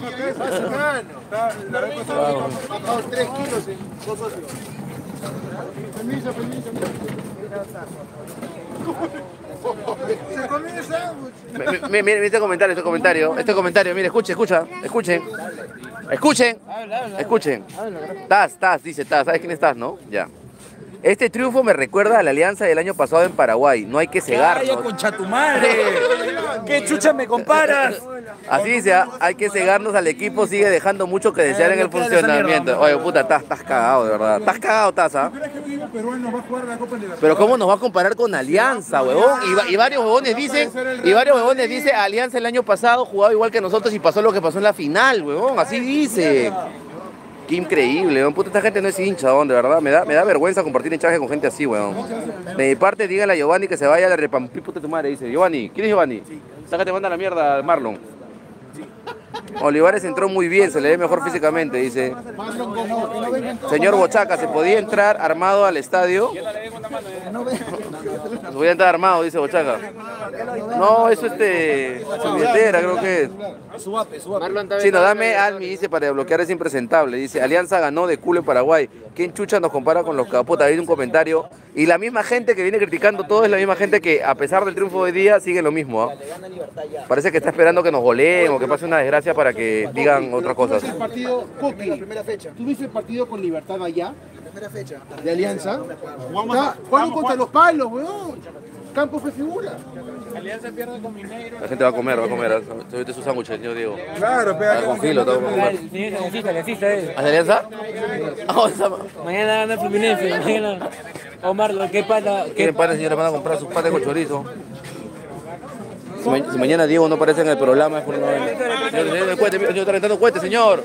Bajado 3 kilos en 2 socios. Permiso. Se comió el sándwich. Mire este comentario, mire, escuchen. Taz, dice Taz, ¿sabes quién es Taz, no? Ya. Este triunfo me recuerda a la alianza del año pasado en Paraguay, no hay que cegarnos. ¡Calla, concha tu madre! ¿Qué chucha me comparas? Así dice, hay que cegarnos al equipo, sigue dejando mucho que desear en el funcionamiento. Oye, puta, estás cagado, de verdad. Estás cagado, Taza. ¿Tú crees que un equipo peruano va a jugar la Copa Libertadores? Pero ¿cómo nos va a comparar con Alianza, huevón? Y varios huevones dicen, Alianza el año pasado jugaba igual que nosotros y pasó lo que pasó en la final, huevón. Así dice. Qué increíble, weón. Puta, esta gente no es hincha, weón, de verdad. Me da vergüenza compartir hinchaje con gente así, weón. De mi parte, dígale a Giovanni que se vaya a la repampí, puta tu madre, dice. Giovanni, ¿quién es Giovanni? Sácate, manda la mierda, Marlon. Olivares entró muy bien, se le ve mejor físicamente, dice. Señor Bochaca, ¿se podía entrar armado al estadio? Se podía entrar armado, dice Bochaca. No, eso su billetera, creo que es. Chino, dame Almi, dice, para desbloquear es impresentable. Dice, Alianza ganó de culo en Paraguay. ¿Quién chucha nos compara con los capotas? Hay un comentario. Y la misma gente que viene criticando todo es la misma gente que, a pesar del triunfo de hoy día, sigue lo mismo. ¿Eh? Parece que está esperando que nos goleen o que pase una desgracia para que digan otras cosas. ¿Tuviste el partido, Coqui? La primera fecha. ¿Tuviste el partido con Libertad allá? La primera fecha. ¿De Alianza? Jugaron contra los palos, weón. Campos fue figura. Alianza pierde con Mineiro. La gente va a comer. Se vete su sándwich, señor Diego. Claro, pega. Con filo, todo. ¿Hace Alianza? Mañana gana Fluminense. Mañana. Omar, ¿qué pata? ¿Qué pata, señora? Van a comprar sus patas con chorizo. Si mañana Diego no aparece en el programa es por no ven. Señor, está rentando cohetes, señor.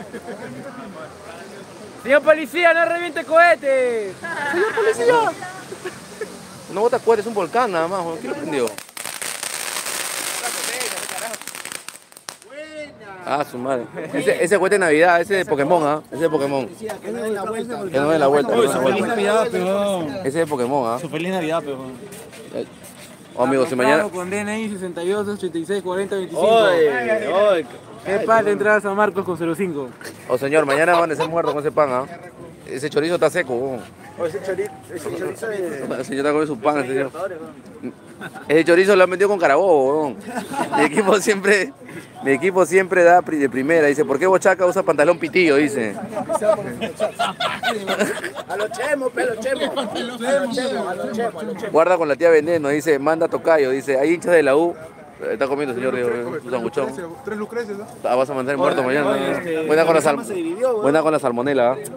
Señor policía, no reviente cohetes. Señor policía. No bota cohetes, es un volcán nada más. ¿Quién lo prendió? Buena. Ah, su madre. Ese juguete de Navidad, ese de Pokémon, ¿ah? Ese de Pokémon. Que no den la vuelta. Que no den la vuelta. Uy, su feliz Navidad, peón. Ese de Pokémon, ¿ah? Su feliz Navidad, peón. Oh, amigos, si mañana... Con DNI 62, 86, 40, 25. Oye. ¿Qué pal entrada a San Marcos con 05? Oh, señor, mañana van a ser muertos con ese pan, ¿ah? Ese chorizo está seco, weón. Ese chorizo de... El señor está comiendo su pan, el señor. Ese chorizo lo han vendido con Carabobo, weón. Mi equipo siempre da de primera. Dice, ¿por qué Bochaca usa pantalón pitillo? Dice. A los chemos, pe, a los chemos. A los chemos. Guarda con la tía Veneno, dice, manda tocayo. Dice, hay hinchas de la U. Está comiendo, señor, su sanguchón. 3 Lucrecias, ¿no? Ah, vas a mandar muerto mañana. Buena con la salmonela. ¿Ah?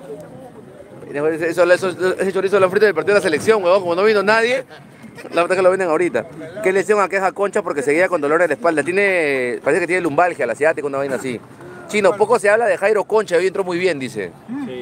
Ese chorizo lo han frito del partido de la selección, huevón. Como no vino nadie, la verdad que lo venden ahorita. ¿Qué lesión aqueja a Concha porque seguía con dolor en la espalda? Parece que tiene lumbalgia, la asiática, una vaina así. Chino, poco se habla de Jairo Concha, hoy entró muy bien, dice. Sí.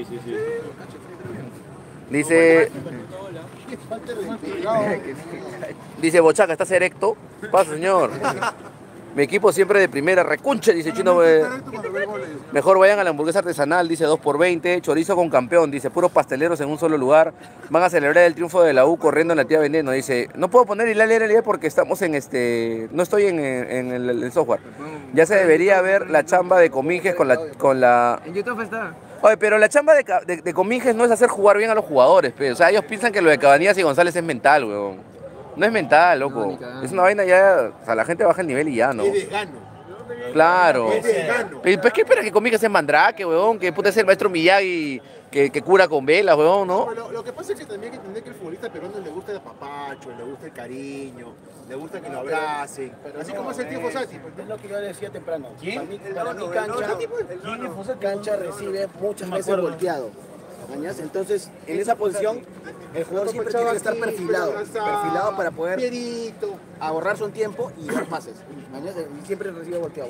Dice Bochaca, ¿estás erecto? Pasa, señor. Mi equipo siempre de primera, recunche, dice Chino. Mejor vayan a la hamburguesa artesanal, dice 2 por 20. Chorizo con campeón, dice puros pasteleros en un solo lugar. Van a celebrar el triunfo de la U corriendo en la tía Veneno. Dice, no puedo poner Hilaria porque estamos en no estoy en el software. Ya se debería ver la chamba de Cominges con la... En YouTube está. Oye, pero la chamba de Cominges no es hacer jugar bien a los jugadores, pe. O sea, ellos piensan que lo de Cabanillas y González es mental, weón. No es mental, loco. Es una vaina ya, o sea, la gente baja el nivel y ya, ¿no? Es desgano. Claro. Es desgano. Pero ¿qué esperas que Cominges es Mandrake, weón? Que puta es el maestro Miyagi que cura con velas, weón, ¿no? Lo que pasa es que también hay que entender que al futbolista peruano le gusta el apapacho, le gusta el cariño, le gusta que lo abracen. Así como es el tío Fossati. Es lo que yo decía temprano. Para mí Cancha recibe muchas veces volteado. ¿Mañas? Entonces, en esa posición, el jugador siempre tiene que estar perfilado para poder ahorrarse un tiempo y dar pases. ¿Mañas? Y siempre recibe volteado.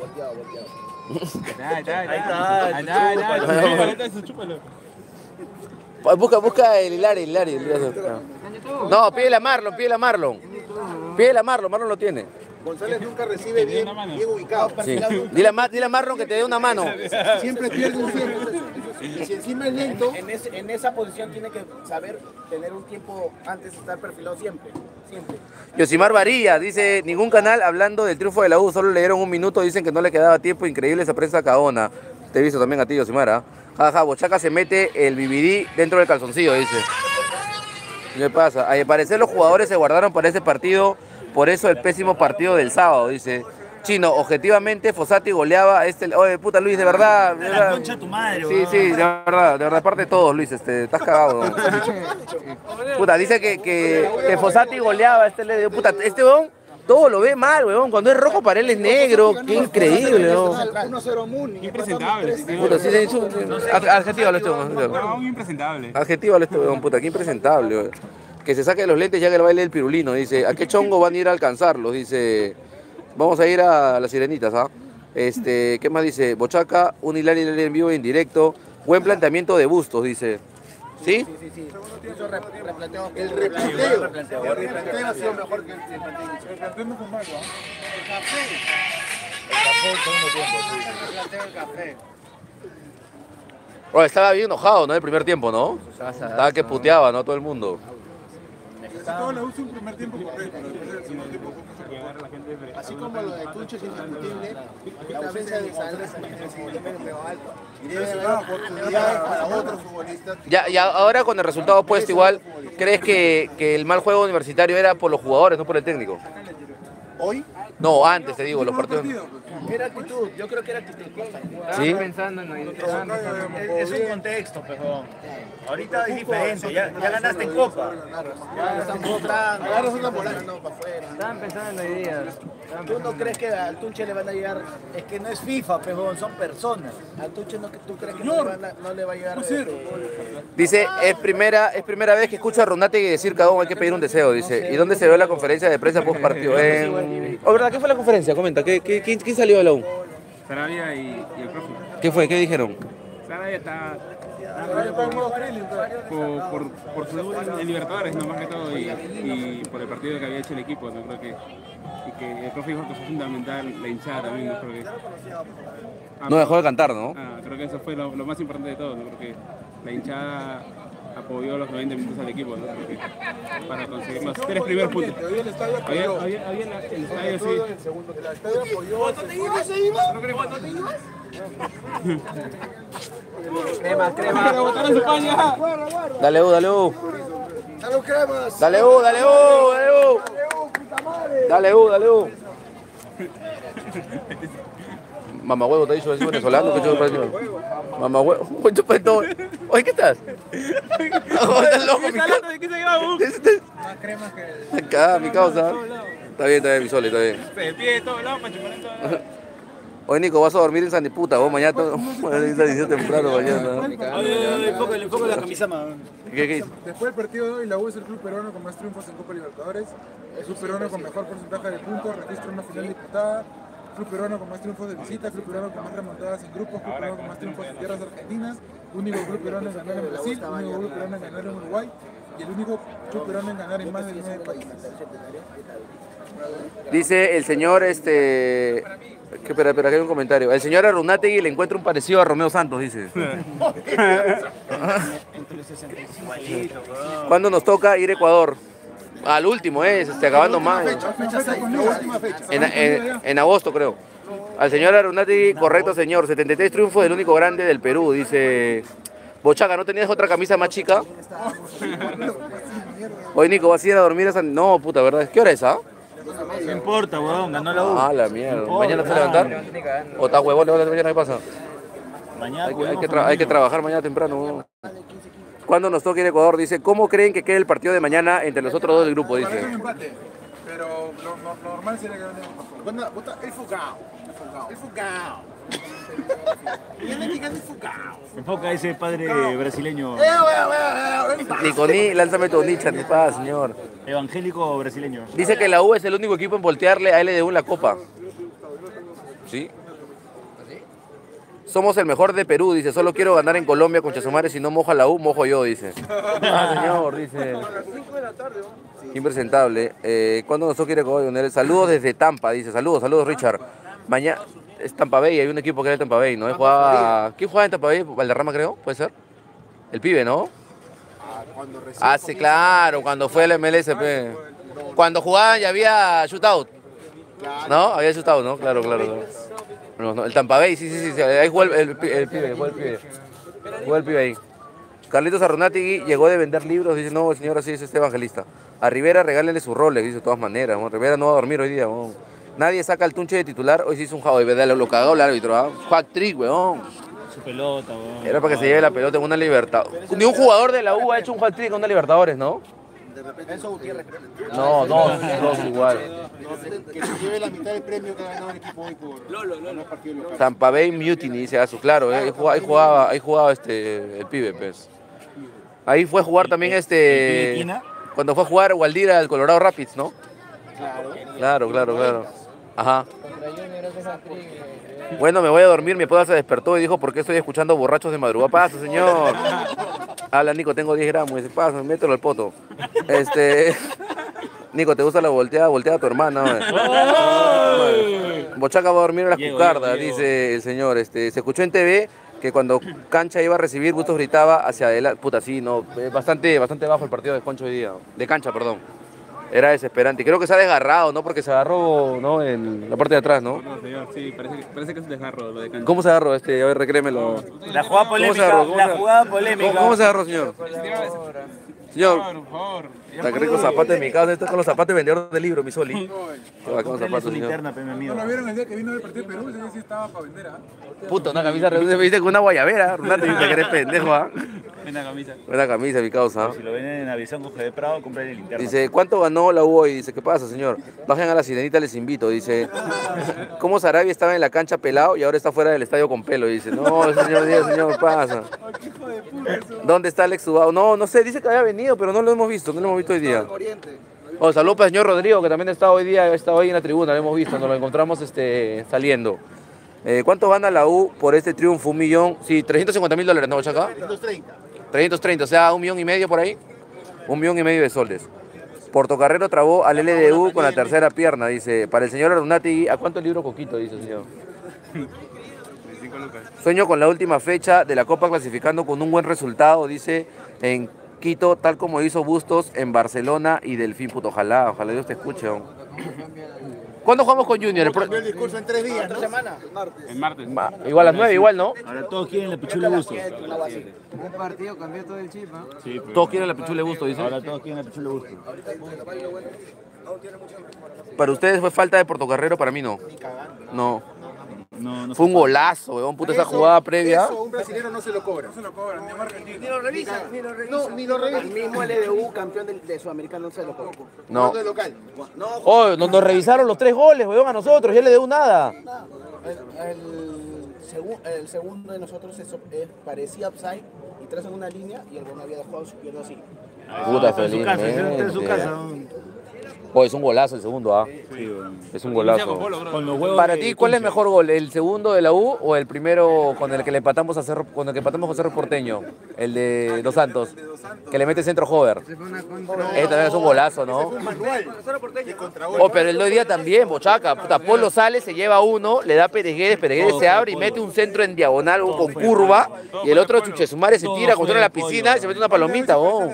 Busca el Hilario. No, pídele a Marlon. Marlon lo tiene. González nunca recibe bien ubicado. Sí. Dile a Marlon que te dé una mano. Siempre pierde un tiempo. Y si encima es lento... En esa posición tiene que saber tener un tiempo antes de estar perfilado siempre. Yosimar Varilla dice, ningún canal hablando del triunfo de la U, solo le dieron un minuto, dicen que no le quedaba tiempo, increíble esa prensa caona. Te he visto también a ti, Yosimar, ¿ah? Jaja, Bochaca se mete el BBD dentro del calzoncillo, dice. ¿Qué pasa? Al parecer los jugadores se guardaron para ese partido, por eso el pésimo partido del sábado, dice. Chino, objetivamente Fossati goleaba Oye, puta Luis, de verdad. La concha de tu madre, Sí, de verdad, parte de todos, Luis, estás cagado. Puta, dice que Fossati goleaba puta, este weón todo lo ve mal, weón. Cuando es rojo para él es negro, qué increíble, weón. 1-0 Muni. Impresentable. Puta, sí, adjetivalo este weón. No, impresentable. Adjetivalo este weón, puta, qué impresentable, weón. Que se saque los lentes ya que el baile del pirulino, dice. ¿A qué chongo van a ir a alcanzarlos? Dice. Vamos a ir a las Sirenitas, ¿ah? ¿Qué más dice? Bochaca, un Hilario en vivo e en directo. Buen planteamiento de Bustos, dice. ¿Sí? Sí. El replanteo ha sido mejor que el café. Oye, estaba bien enojado, ¿no? El primer tiempo, ¿no? Estaba que puteaba, ¿no? Todo el mundo. Todo lo usa un primer tiempo correcto, después del segundo tiempo así como lo de Tunche es indiscutible, la ausencia de Sales y debe haber oportunidades para otros futbolistas. Ya, ahora con el resultado opuesto igual, ¿crees que el mal juego universitario era por los jugadores, no por el técnico? ¿Hoy? No, antes te digo, los partidos. Era actitud, yo creo que era actitud. ¿Sí? Pensando en Es un contexto, pero ahorita es diferente, ya ganaste en Copa. Estaban pensando en ideas. ¿Tú no crees que al Tunche le van a llegar? Es que no es FIFA, pejón, son personas. Al Tunche ¿tú crees que no le va a llegar? Dice, es primera vez que escucho a Ronate decir cada uno hay que pedir un deseo, dice. ¿Y dónde se ve la conferencia de prensa post partido? ¿Verdad? ¿Qué fue la conferencia? Comenta, ¿quién salió de la U? Sarabia y el profe. ¿Qué fue? ¿Qué dijeron? Sarabia está Por su debut en Libertadores, no más que todo, y por el partido que había hecho el equipo, no creo que. Y que el profe dijo que fue fundamental la hinchada también, no creo que. No dejó de cantar, ¿no? Creo que eso fue lo más importante de todo, ¿no? Creo que la hinchada apoyó los 90 minutos al equipo, ¿no? Creo que para conseguir los 3 primeros puntos. Había el estadio, sí. ¿Cuánto te ibas? ¿Cuánto te ibas? Crema. Para botar en su paña. Dale U, dale U. ¡Salud, cremas! Dale U, dale U, dale U. Dale U, dale U. Mamá huevo, te ha dicho eso venezolano, que chupa parecido. Mamá huevo, chupa todo. Oye, ¿qué estás? ¿Estás loco, mi causa? ¿De qué se graba? Más cremas que... Acá, mi causa. Está bien, mi soli, está bien. Se pide todo lado para chupar en todo lado. Oye, Nico, vas a dormir en Sandiputa, vos mañana está diciendo temprano mañana. Oye, el enfoque de la camisa, man. ¿Qué? Después del partido de hoy, la U es el club peruano con más triunfos en Copa Libertadores, el club peruano con mejor porcentaje de puntos, registra una final disputada, club peruano con más triunfos de visita, club peruano con más remontadas en grupos, club peruano con más triunfos en tierras argentinas, único club peruano en ganar en Brasil, único club peruano en ganar en Uruguay y el único club peruano en ganar en más de 9 países. Dice el señor, Espera, que hay un comentario. El señor Arunátegui le encuentra un parecido a Romeo Santos, dice. ¿Cuándo nos toca ir a Ecuador? Al último, acabando mayo. En agosto, creo. Al señor Arunátegui, correcto, señor. 73 triunfos del único grande del Perú, dice. Bochaga, ¿no tenías otra camisa más chica? Oye, Nico, ¿vas a ir a dormir a San... No, puta, ¿verdad? ¿Qué hora es, No importa, huevón, ganó la U. Ah, la mierda. ¿Mañana te vas a levantar? ¿O está huevón? ¿Mañana qué pasa? Mañana hay que trabajar mañana temprano, huevón. ¿Cuándo nos toca ir a Ecuador? Dice, ¿cómo creen que quede el partido de mañana entre los otros dos del grupo? Dice. Parece un empate, pero lo normal sería que gane. El Fugao. Enfoca a ese padre brasileño. Niconí, lánzame tu nicha, ni paz, señor. Evangélico brasileño. Dice que la U es el único equipo en voltearle a LDU la copa. ¿Sí? Somos el mejor de Perú, dice. Solo quiero ganar en Colombia con Chasumares. Si no moja la U, mojo yo, dice. Ah, señor, dice. Impresentable. ¿Cuándo nos toca ir a Ecuador? Saludos desde Tampa, dice. Saludos, Richard. Mañana es Tampa Bay, hay un equipo que era Tampa Bay, ¿no? ¿Quién jugaba en Tampa Bay? Valderrama, creo, ¿puede ser? El pibe, ¿no? Sí, claro, cuando fue el MLSP. Cuando jugaban ya había shootout. ¿No? Había shootout, ¿no? Claro. No, el Tampa Bay, sí. Ahí jugó el pibe ahí. Carlitos Arunátegui llegó de vender libros, dice, no, el señor así es evangelista. A Rivera regálenle su Rolex, dice, de todas maneras. Rivera no va a dormir hoy día, ¿no? Nadie saca el tunche de titular, hoy sí hizo un juego, lo cagó el árbitro, ¿ah? Hack trick, weón. Su pelota, weón. Era para que se lleve la pelota en una Libertadores. Ni un jugador de la U ha hecho un hack trick en una Libertadores, ¿no? Enzo Gutiérrez. No, dos igual. Que se lleve la mitad del premio que ha ganado el equipo hoy por los partidos locales. Tampa Bay Mutiny, dice Azu, claro, ahí jugaba el pibe, pues. Ahí fue a jugar también cuando fue a jugar Waldira al Colorado Rapids, ¿no? Claro. Ajá. Bueno, me voy a dormir, mi esposa se despertó y dijo, ¿por qué estoy escuchando borrachos de madrugada? Pasa, señor. Habla, Nico, tengo 10 gramos. Dice, pasa, mételo al poto. Nico, ¿te gusta la volteada? Voltea a tu hermana. Bochaca va a dormir a las cucardas, dice el señor. Se escuchó en TV que cuando Cancha iba a recibir, Bustos gritaba hacia adelante. Puta, sí, no, bastante bajo el partido de Concho hoy día. De Cancha, perdón. Era desesperante. Creo que se ha desgarrado, ¿no? Porque se agarró, ¿no? En la parte de atrás, ¿no? No, señor, sí, parece que es un desgarro lo de Cancha. ¿Cómo se agarró? A ver, recrémelo. La jugada polémica. ¿Cómo se agarró, señor? Señor, Por favor. está que rico zapato de mi casa. Esto es con los zapatos de vendedor de libro, mi Soli. Qué bacán zapatos, señor. ¿No lo vieron el día que vino del partido de Perú? Ese sí estaba para vender, ¿ah? Puta, una camisa reducida, me dice con una guayabera. Renato, te crees pendejo, ¿ah? Buena camisa, mi causa. Si lo ven en Aviación Coge de Prado, compren el linterna. Dice, ¿cuánto ganó la U hoy? Dice, ¿qué pasa, señor? Bajen a la sirenita, les invito. Dice, ¿cómo Sarabia estaba en la cancha pelado y ahora está fuera del estadio con pelo? Dice, no, señor, pasa. ¿Dónde está Alex Subao? No sé, dice que había venido, pero no lo hemos visto hoy día. Saludos para el señor Rodrigo, que también está hoy en la tribuna, lo hemos visto, nos lo encontramos saliendo. ¿Cuánto gana la U por este triunfo? ¿1 millón? Sí, $350.000, ¿no, Bochaca? 330. 330, o sea, 1,5 millones por ahí. 1,5 millones de soles. Portocarrero trabó al LDU con la tercera pierna, dice. Para el señor Arunati, ¿a cuánto libro Coquito? Dice el señor. Sueño con la última fecha de la Copa clasificando con un buen resultado, dice, en Quito, tal como hizo Bustos en Barcelona y Delfín. Puto, ojalá Dios te escuche. ¿Cuándo jugamos con Junior? El discurso en 3 días, ¿no? El martes. Igual a las 9, igual, ¿no? Ahora todos quieren la pichula de Bustos. Un partido cambió todo el chip, ¿no? Sí, Todos quieren la pichula de Busto, dice. ahora todos quieren la pichula de Bustos. Para ustedes fue falta de Portocarrero, para mí no. No. No Fue un golazo, weón, puta, esa jugada previa. Eso un brasileño no se lo cobra. No se lo cobran, ni a Argentina. Ni lo revisa. No, ni lo revisa. El mismo LDU, campeón de Sudamericano, no se lo cobra. No. Jugando de local. Oh, nos revisaron los 3 goles, weón, a nosotros, ya le debo nada. El segundo de nosotros parecía upside y tras en una línea y el gol había dejado su pierna así. Puta, está en su casa, está en su felizmente. casa. Oh, es un golazo el segundo, ¿ah? Sí, bueno. Es un golazo. Con los huevos Para de ti, ¿cuál es el Tunche. mejor gol? ¿El segundo de la U o el primero con el que le empatamos a Cerro, con el que empatamos a Cerro Porteño? El de Dos Santos, que le mete centro Hover. Este también es un golazo, ¿no? Oh, pero el de hoy día también, Bochaca. Puta, Polo sale, se lleva uno, le da Pereguedes, Pereguedes se abre y mete un centro en diagonal con curva, y el otro Chuchesumare se tira contra la piscina y se mete una palomita, oh.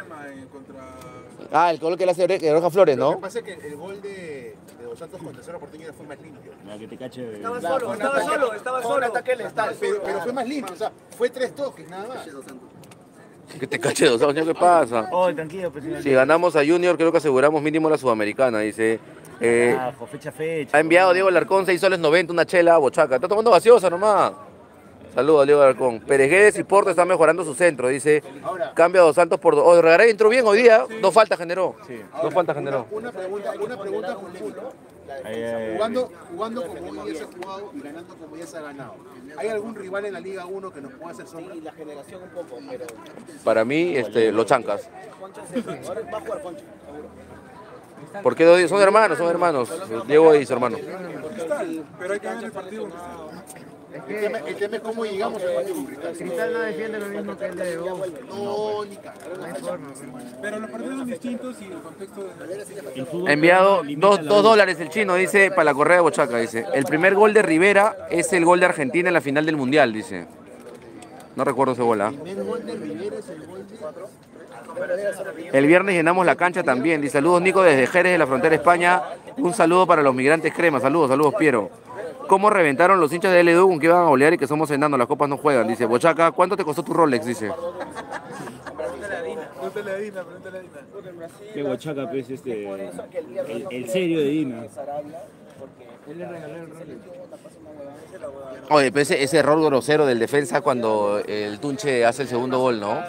Ah, el gol que le hace Roja Flores, Lo que ¿no? pasa es que el gol de Dos Santos contra Cerro Porteño fue más limpio. Que te cache. Estaba solo. Un ataque letal. Pero fue más limpio, o sea, fue 3 toques nada más. Que te cache Dos Santos, ¿qué pasa? Oh, tranquilo, presidente. Si ganamos a Junior, creo que aseguramos mínimo la Sudamericana, dice. Fecha. Ha enviado Diego Alarcón 6 soles 90, una chela, Bochaca. Está tomando gaseosa nomás. Saludos, Diego Alarcón. Pereguedes y Porto están mejorando su centro, dice. Cambia a Dos Santos por... Oh, Regaray entró bien hoy día. 2 faltas generó. Sí. 2 faltas generó. Una pregunta con Julio. Jugando como hoy se ha jugado y ganando como ya se ha ganado. ¿Hay algún rival en la Liga 1 que nos pueda hacer sombra? Sí, la generación un poco, pero... Para mí, los chancas. Concha va a jugar Concha, seguro. ¿Por qué son hermanos? Son hermanos. Diego y su hermano. Pero hay que ver el partido. El tema es cómo llegamos al partido con Cristal. Cristal no defiende lo mismo que el de U. No, ni cagada. No hay forma. Pero los partidos son distintos y el contexto de... Ha enviado $2 el chino, dice, para la correa de Bochaca, dice. El primer gol de Rivera es el gol de Argentina en la final del Mundial, dice. No recuerdo ese gol, ¿ah? El primer gol de Rivera es el gol de... El viernes llenamos la cancha también. Dice, saludos Nico desde Jerez de la frontera España. Un saludo para los migrantes crema. Saludos Piero. ¿Cómo reventaron los hinchas de LDU con que iban a golear y que somos enanos? Las copas no juegan. Dice, Bochaca, ¿cuánto te costó tu Rolex? Dice. Pregúntale a Dina. Qué Bochaca, pues, el serio de Dina. Oye, pero ese error grosero del defensa cuando el Tunche hace el segundo gol, ¿no?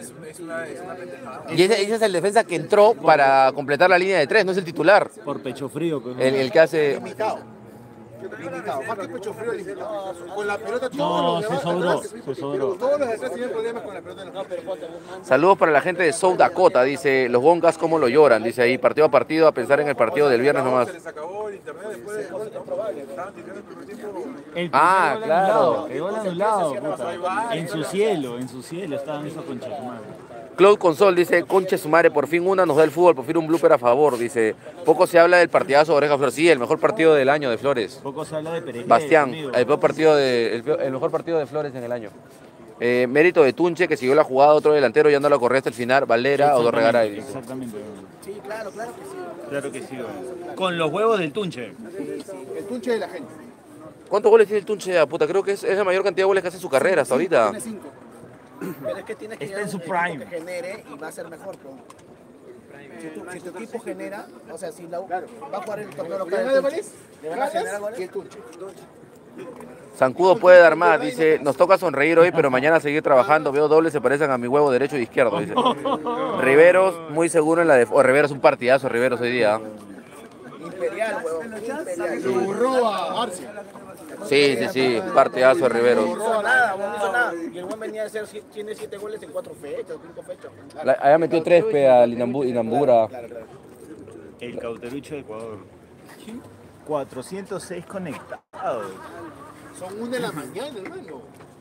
Y ese es el defensa que entró para completar la línea de 3, no es el titular. Por pecho frío, pues. El que hace... Limitado, más que pecho frío, limitado. Con la pelota No, todos se los sobró, demás, se sobró. todos los de atrás tienen problemas con la pelota en los pies. Saludos para la gente de South Dakota, dice, los Bongas cómo lo lloran, dice ahí, partido a partido, a pensar en el partido del viernes nomás. Se les acabó el internet después de... Estaban tirando el primer tiempo. Ah, claro. El gol anulado, puta. En su cielo estaban esos conchas, madre. Claude Consol dice, conche su madre, por fin una nos da el fútbol, por fin un blooper a favor, dice. Poco se habla del partidazo de Oreja Flores, sí, el mejor partido del año de Flores. Poco se habla de Peregués. Bastián, el mejor partido de Flores en el año. Mérito de Tunche, que siguió la jugada, otro delantero, ya no la corrió hasta el final, Valera o Dorregaray. Exactamente. Sí, claro que sí. Claro que sí, bueno. Con los huevos del Tunche. El Tunche de la gente. ¿Cuántos goles tiene el Tunche? Ah, puta, creo que es la mayor cantidad de goles que hace en su carrera hasta ahorita. Tiene 5. Pero es que tienes que Está en su llegar a un prime. equipo que genere y va a ser mejor. Si tu equipo genera, o sea, si la U va a jugar el torneo local, ¿Gana de París? le van a generar ¿Y goles. el Tunche? Zancudo puede dar más, dice, nos toca sonreír hoy, pero mañana seguir trabajando. Veo dobles, se parecen a mi huevo derecho y izquierdo, dice. Riveros, muy seguro en la de... Riveros, un partidazo, Riveros hoy día. Imperial, huevón. Imperial. Lo borró a Arce. Sí, partidazo, Riveros. No hizo nada, no hizo nada. Y el buen venía a hacer, tiene 7 goles en 4 fechas, 5 fechas. Allá metió 3 al Inambura. El cauterucho de Ecuador. 406 conectados. Son 1 de la mañana, hermano.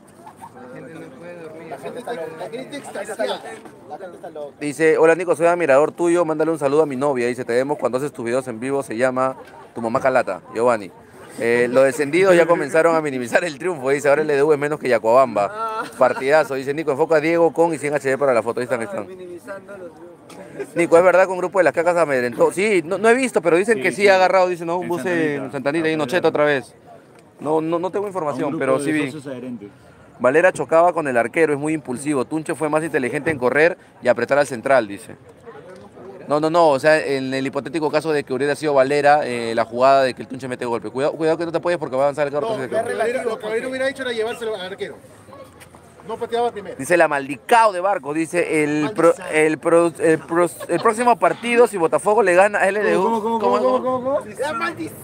La gente está loca. La gente extasiada. La gente está loca. Dice, hola Nico, soy admirador tuyo, mándale un saludo a mi novia. Dice, te vemos cuando haces tus videos en vivo, se llama Tu Mamá Calata, Giovanni. Los descendidos ya comenzaron a minimizar el triunfo, dice, ahora el LDU es menos que Yacuabamba. Partidazo, dice Nico, enfoca a Diego con y 100 HD para la foto, ahí están. Nico, ¿es verdad que un grupo de las cacas amedrentó? Sí, no he visto, pero dicen que sí ha agarrado, dice, no, un bus en Santanita y en Nocheta otra vez. No tengo información, pero sí vi. Valera chocaba con el arquero, es muy impulsivo. Tunche fue más inteligente en correr y apretar al central, dice. No, o sea, en el hipotético caso de que hubiera sido Valera, la jugada de que el Tunche mete golpe. Cuidado que no te apoyes porque va a avanzar el carro. No, lo que Valera hubiera hecho era llevárselo al arquero. No pateaba primero. Dice la maldicao de Barco, dice el próximo partido, si Botafogo le gana a LDU. ¿Cómo? La maldita.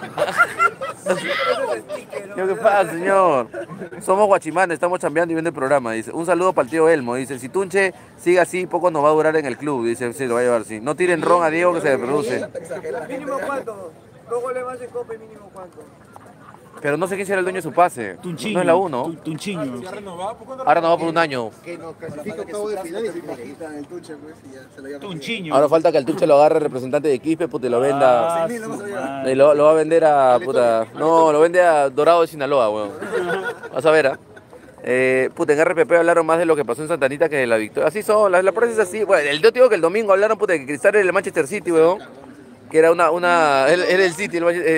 ¿Qué pasa, señor? Somos guachimanes, estamos chambeando y viendo el programa. Dice, un saludo para el tío Elmo. Dice, si Tunche sigue así, poco nos va a durar en el club. Dice, sí, lo va a llevar, sí. No tiren ron a Diego que se reproduce. ¿Mínimo cuánto? 2 goles más en Copa y mínimo cuánto. Pero no sé quién será el dueño de su pase. Tunchiño. No es la 1. Tunchiño. Ahora no va por un año. Que nos clasifica octavo de final y Le quitan el Tunche, pues, y ya se lo llaman. Tunchiño. Ahora falta que el Tunche lo agarre el representante de Quispe, puta, y lo venda. Y lo va a vender a, puta. No, lo vende a Dorado de Sinaloa, weón. Vas a ver, ¿ah? Puta, en RPP hablaron más de lo que pasó en Santanita que de la victoria. Así son, la prensa es así. Bueno, yo te digo que el domingo hablaron, puta, que Cristal era el Manchester City, weón. Que era era el City,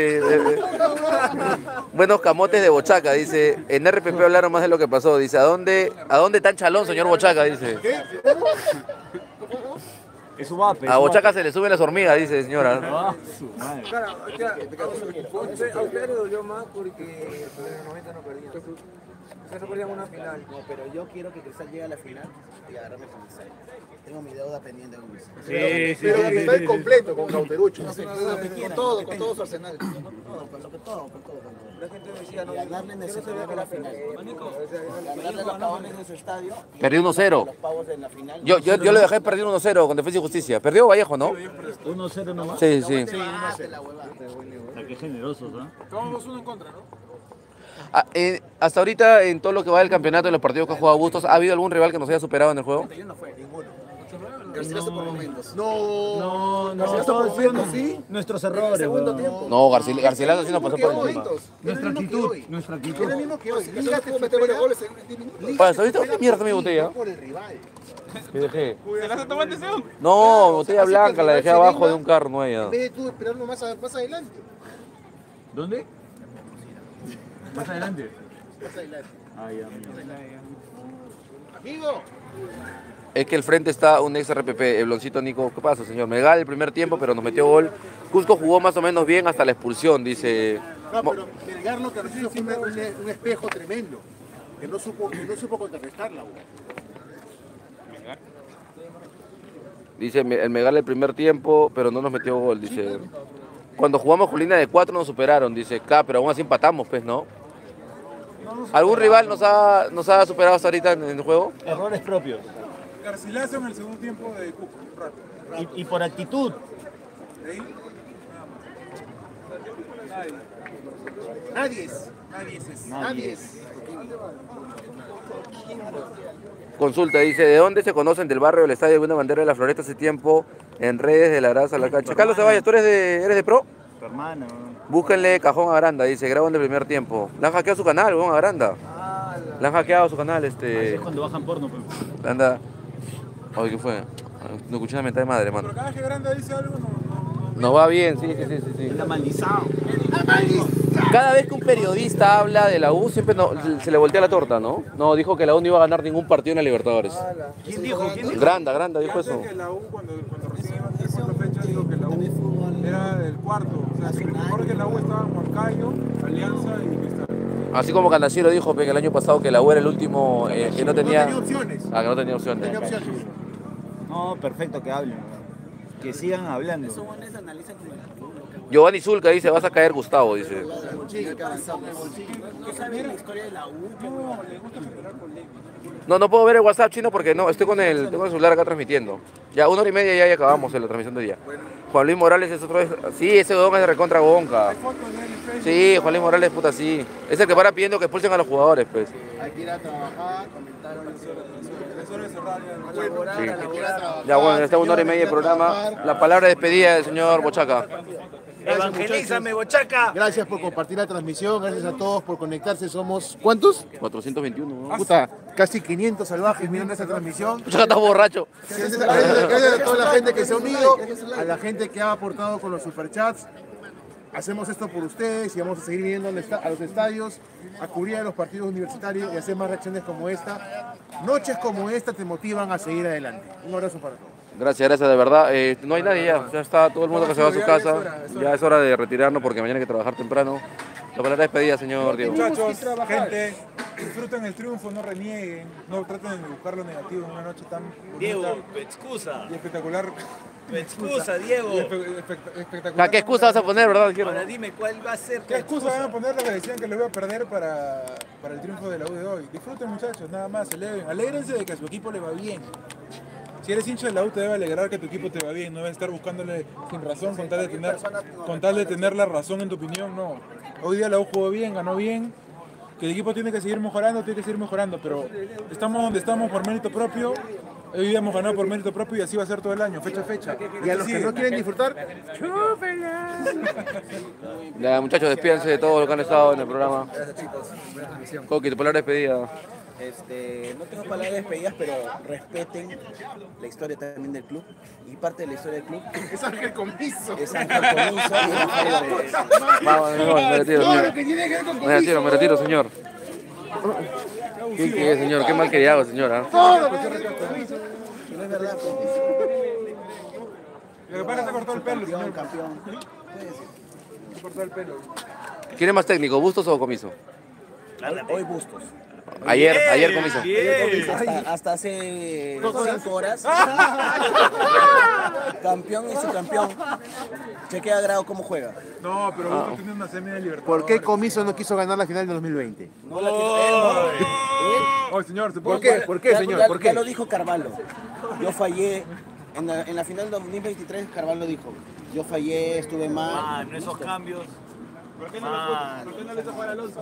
buenos camotes de Bochaca, dice. En RPP hablaron más de lo que pasó. Dice, ¿a dónde tan chalón, señor Bochaca? Dice. Es su vape. A Bochaca se le suben las hormigas, dice señora. Claro, a usted le dolió más porque en los 90 no perdían. Ustedes no perdían una final. No, pero yo quiero que Cristal llegue a la final y agarrarme con Cristal. Tengo mi deuda pendiente con Cristal. Pero Cristal completo con Cauterucho. Con todo su arsenal. Con todo. La gente decía, no, Ganarle necesariamente la final. Ganarle los cabones de su estadio. Perdió 1-0. Los pavos en la final. Yo lo dejé perder 1-0 con Defensa y Justicia. Perdió Vallejo, ¿no? 1-0 nomás. Sí. Qué generosos, ¿ah? Todos 2-1 en contra, ¿no? Hasta ahorita, en todo lo que va del campeonato, en los partidos que ha jugado Bustos, ¿ha habido algún rival que nos haya superado en el juego? No fue ninguno. Garcilaso por momentos. No. Todos siendo nuestros errores, Segundo tiempo. No, Garcilaso sí nos pasó por encima. Nuestra actitud. Es lo mismo que hoy. Liga pudo meter buenos goles en 10 minutos. Para, ¿sabes qué mierda mi botella? Por el rival. ¿Qué dejé? ¿Se la hace tomar atención? No, botella blanca, la dejé abajo de un carro, no En vez de tú esperarlo más adelante. ¿Dónde? Más adelante. Más adelante. Ay, Amigo. Es que el frente está un ex RPP, el bloncito Nico. ¿Qué pasa, señor? Megal el primer tiempo, pero nos metió gol. Cusco jugó más o menos bien hasta la expulsión, dice. No, pero Melgar lo que recibió fue un espejo tremendo. Que no supo contrarrestarla, güey. Dice el Megal el primer tiempo, pero no nos metió gol, dice. Cuando jugamos con línea de 4 nos superaron, dice. Pero aún así empatamos, pues, ¿no? ¿Algún rival nos ha superado hasta ahorita en el juego? Errores propios. Garcilaso en el segundo tiempo de Cuco, un rato. Y por actitud. ¿Sí? Nadie. Consulta, dice, ¿de dónde se conocen del barrio del estadio de una bandera de la Floresta hace tiempo en redes de la grasa a la cancha? Carlos Ceballos, ¿tú eres de pro? Tu hermano. Búsquenle Cajón a Aranda, dice, graban del primer tiempo. Le han hackeado su canal, weón, a Aranda. Le han hackeado su canal, Así es cuando bajan porno, pues. Anda. Oye, ¿qué fue? No escuché una mentada de madre, mano. Pero cada vez que Grande dice algo, no. Nos va bien, sí. Está maldizado. Cada vez que un periodista habla de la U, siempre se le voltea la torta, ¿no? No, dijo que la U no iba a ganar ningún partido en la Libertadores. ¿Quién dijo? Granda dijo eso. Que la U, cuando recién empezó la fecha, dijo que la U era el cuarto. O sea, que mejor que la U estaba Huancayo, Alianza y Cristal. Así como Candaciero dijo que el año pasado que la U era el último que no tenía opciones. Ah, que no tenía opciones. Tenía opciones. No, perfecto que hablen. Que sigan hablando. Giovanni Zulca dice, vas a caer Gustavo, dice. No saben la historia de la U. No, le gusta generar polémica. No puedo ver el WhatsApp chino porque no, tengo el celular acá transmitiendo. Ya, 1h30 ya acabamos en la transmisión de día. Juan Luis Morales es otro. Sí, ese huevón es de recontra gonca. Sí, Juan Luis Morales, puta, sí. Es el que para pidiendo que expulsen a los jugadores, pues. Hay que ir a trabajar, comentaron Sí. Ya, bueno, está 1h30 el programa. La palabra de despedida del señor Bochaca. Evangelízame, Bochaca. Gracias por compartir la transmisión, gracias a todos por conectarse. Somos, ¿cuántos? 421, ¿no? Puta, casi 500 salvajes mirando esta transmisión. Bochaca está borracho. Gracias a toda la gente que se ha unido, a la gente que ha aportado con los superchats. Hacemos esto por ustedes y vamos a seguir viniendo a los estadios, a cubrir a los partidos universitarios y hacer más reacciones como esta. Noches como esta te motivan a seguir adelante. Un abrazo para todos. Gracias, de verdad. No hay nadie ya está todo el mundo que se va a su casa. Ya es hora de retirarnos porque mañana hay que trabajar temprano. La palabra de despedida, señor Diego. Muchachos, gente, disfruten el triunfo, no renieguen, no traten de buscar lo negativo en una noche tan bonita. Diego, tu excusa. Y espectacular. Tu excusa, Diego. Espectacular. ¿Qué excusa vas a poner, verdad? Ahora dime, ¿cuál va a ser? ¿Qué excusa van a poner los que decían que lo voy a perder para el triunfo de la U de hoy? Disfruten, muchachos, nada más, celebren. Alégrense de que a su equipo le va bien. Si eres hincha de la U te debe alegrar que tu equipo te va bien, no debes estar buscándole sin razón con tal de tener la razón en tu opinión, no. Hoy día la U jugó bien, ganó bien, que el equipo tiene que seguir mejorando, pero estamos donde estamos por mérito propio, hoy día hemos ganado por mérito propio y así va a ser todo el año, fecha a fecha. Y a los que no quieren disfrutar, Ya, muchachos, despídense de todos los que han estado en el programa. Gracias, chicos. Buena transmisión. Coqui, tu palabra de despedida. No tengo palabras de despedidas, pero respeten la historia también del club. Y parte de la historia del club es Ángel Comiso. Es Ángel Comiso y Rafael Pérez. Vamos, me retiro, Todo señor. lo que tiene que ver con Comiso. Me retiro, señor. ¿Qué, señor? Qué mal criado, señora. Todo lo que tiene que ver con Comiso. No es verdad, Lo que pasa es que se cortó el pelo, señor. Campeón. Se cortó el pelo. ¿Quién es más técnico, Bustos o Comiso? Hoy Bustos. Ayer Comiso. Hasta hace 5 horas. Campeón y subcampeón. Chequea Grau cómo juega. No, pero Bustos tiene una semi de Libertadores. ¿Por qué Comiso no quiso ganar la final de 2020? No la quiso. Oye, señor, ¿se ¿Por puede? qué? ¿Por qué, señor? ¿Por qué? Ya lo dijo Carvalho. Yo fallé. En la final de 2023, Carvalho dijo: yo fallé, estuve mal. No esos cambios. ¿Por qué no le hizo jugar a Alonso?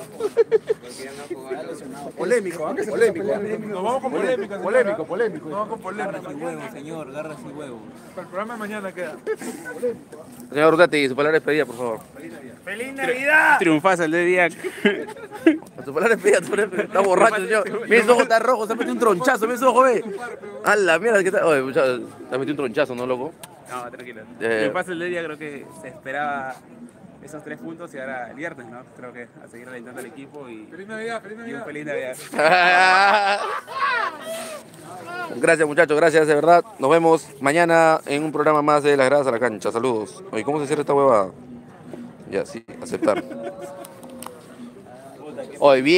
Polémico, ¿eh? Polémico. Nos vamos con polémica, señora. Polémico. Nos vamos con polémica. Garras y huevos, señor, garras y huevos. Para el programa de mañana queda. Señor Urtati, su palabra de despedida, por favor. ¡Feliz Navidad! Triunfazo el de día. Su palabra de despedida, está borracho, señor. Mira, su ojo está rojo, se ha metido un tronchazo, mira su ojo, ve. A la mierda, ¿qué tal? Oye, muchacho, te ha metido un tronchazo, ¿no, loco? No, tranquilo. Triunfazo el de día, creo que se esperaba esos 3 puntos y ahora el viernes, ¿no? Creo que a seguir alentando al equipo y... ¡Feliz Navidad! ¡Feliz Y un Navidad! feliz Navidad. Gracias, muchachos, gracias, de verdad. Nos vemos mañana en un programa más de Las Gradas a la Cancha. Saludos. Oye, ¿cómo se cierra esta huevada? Ya, sí, aceptar. Oye, bien.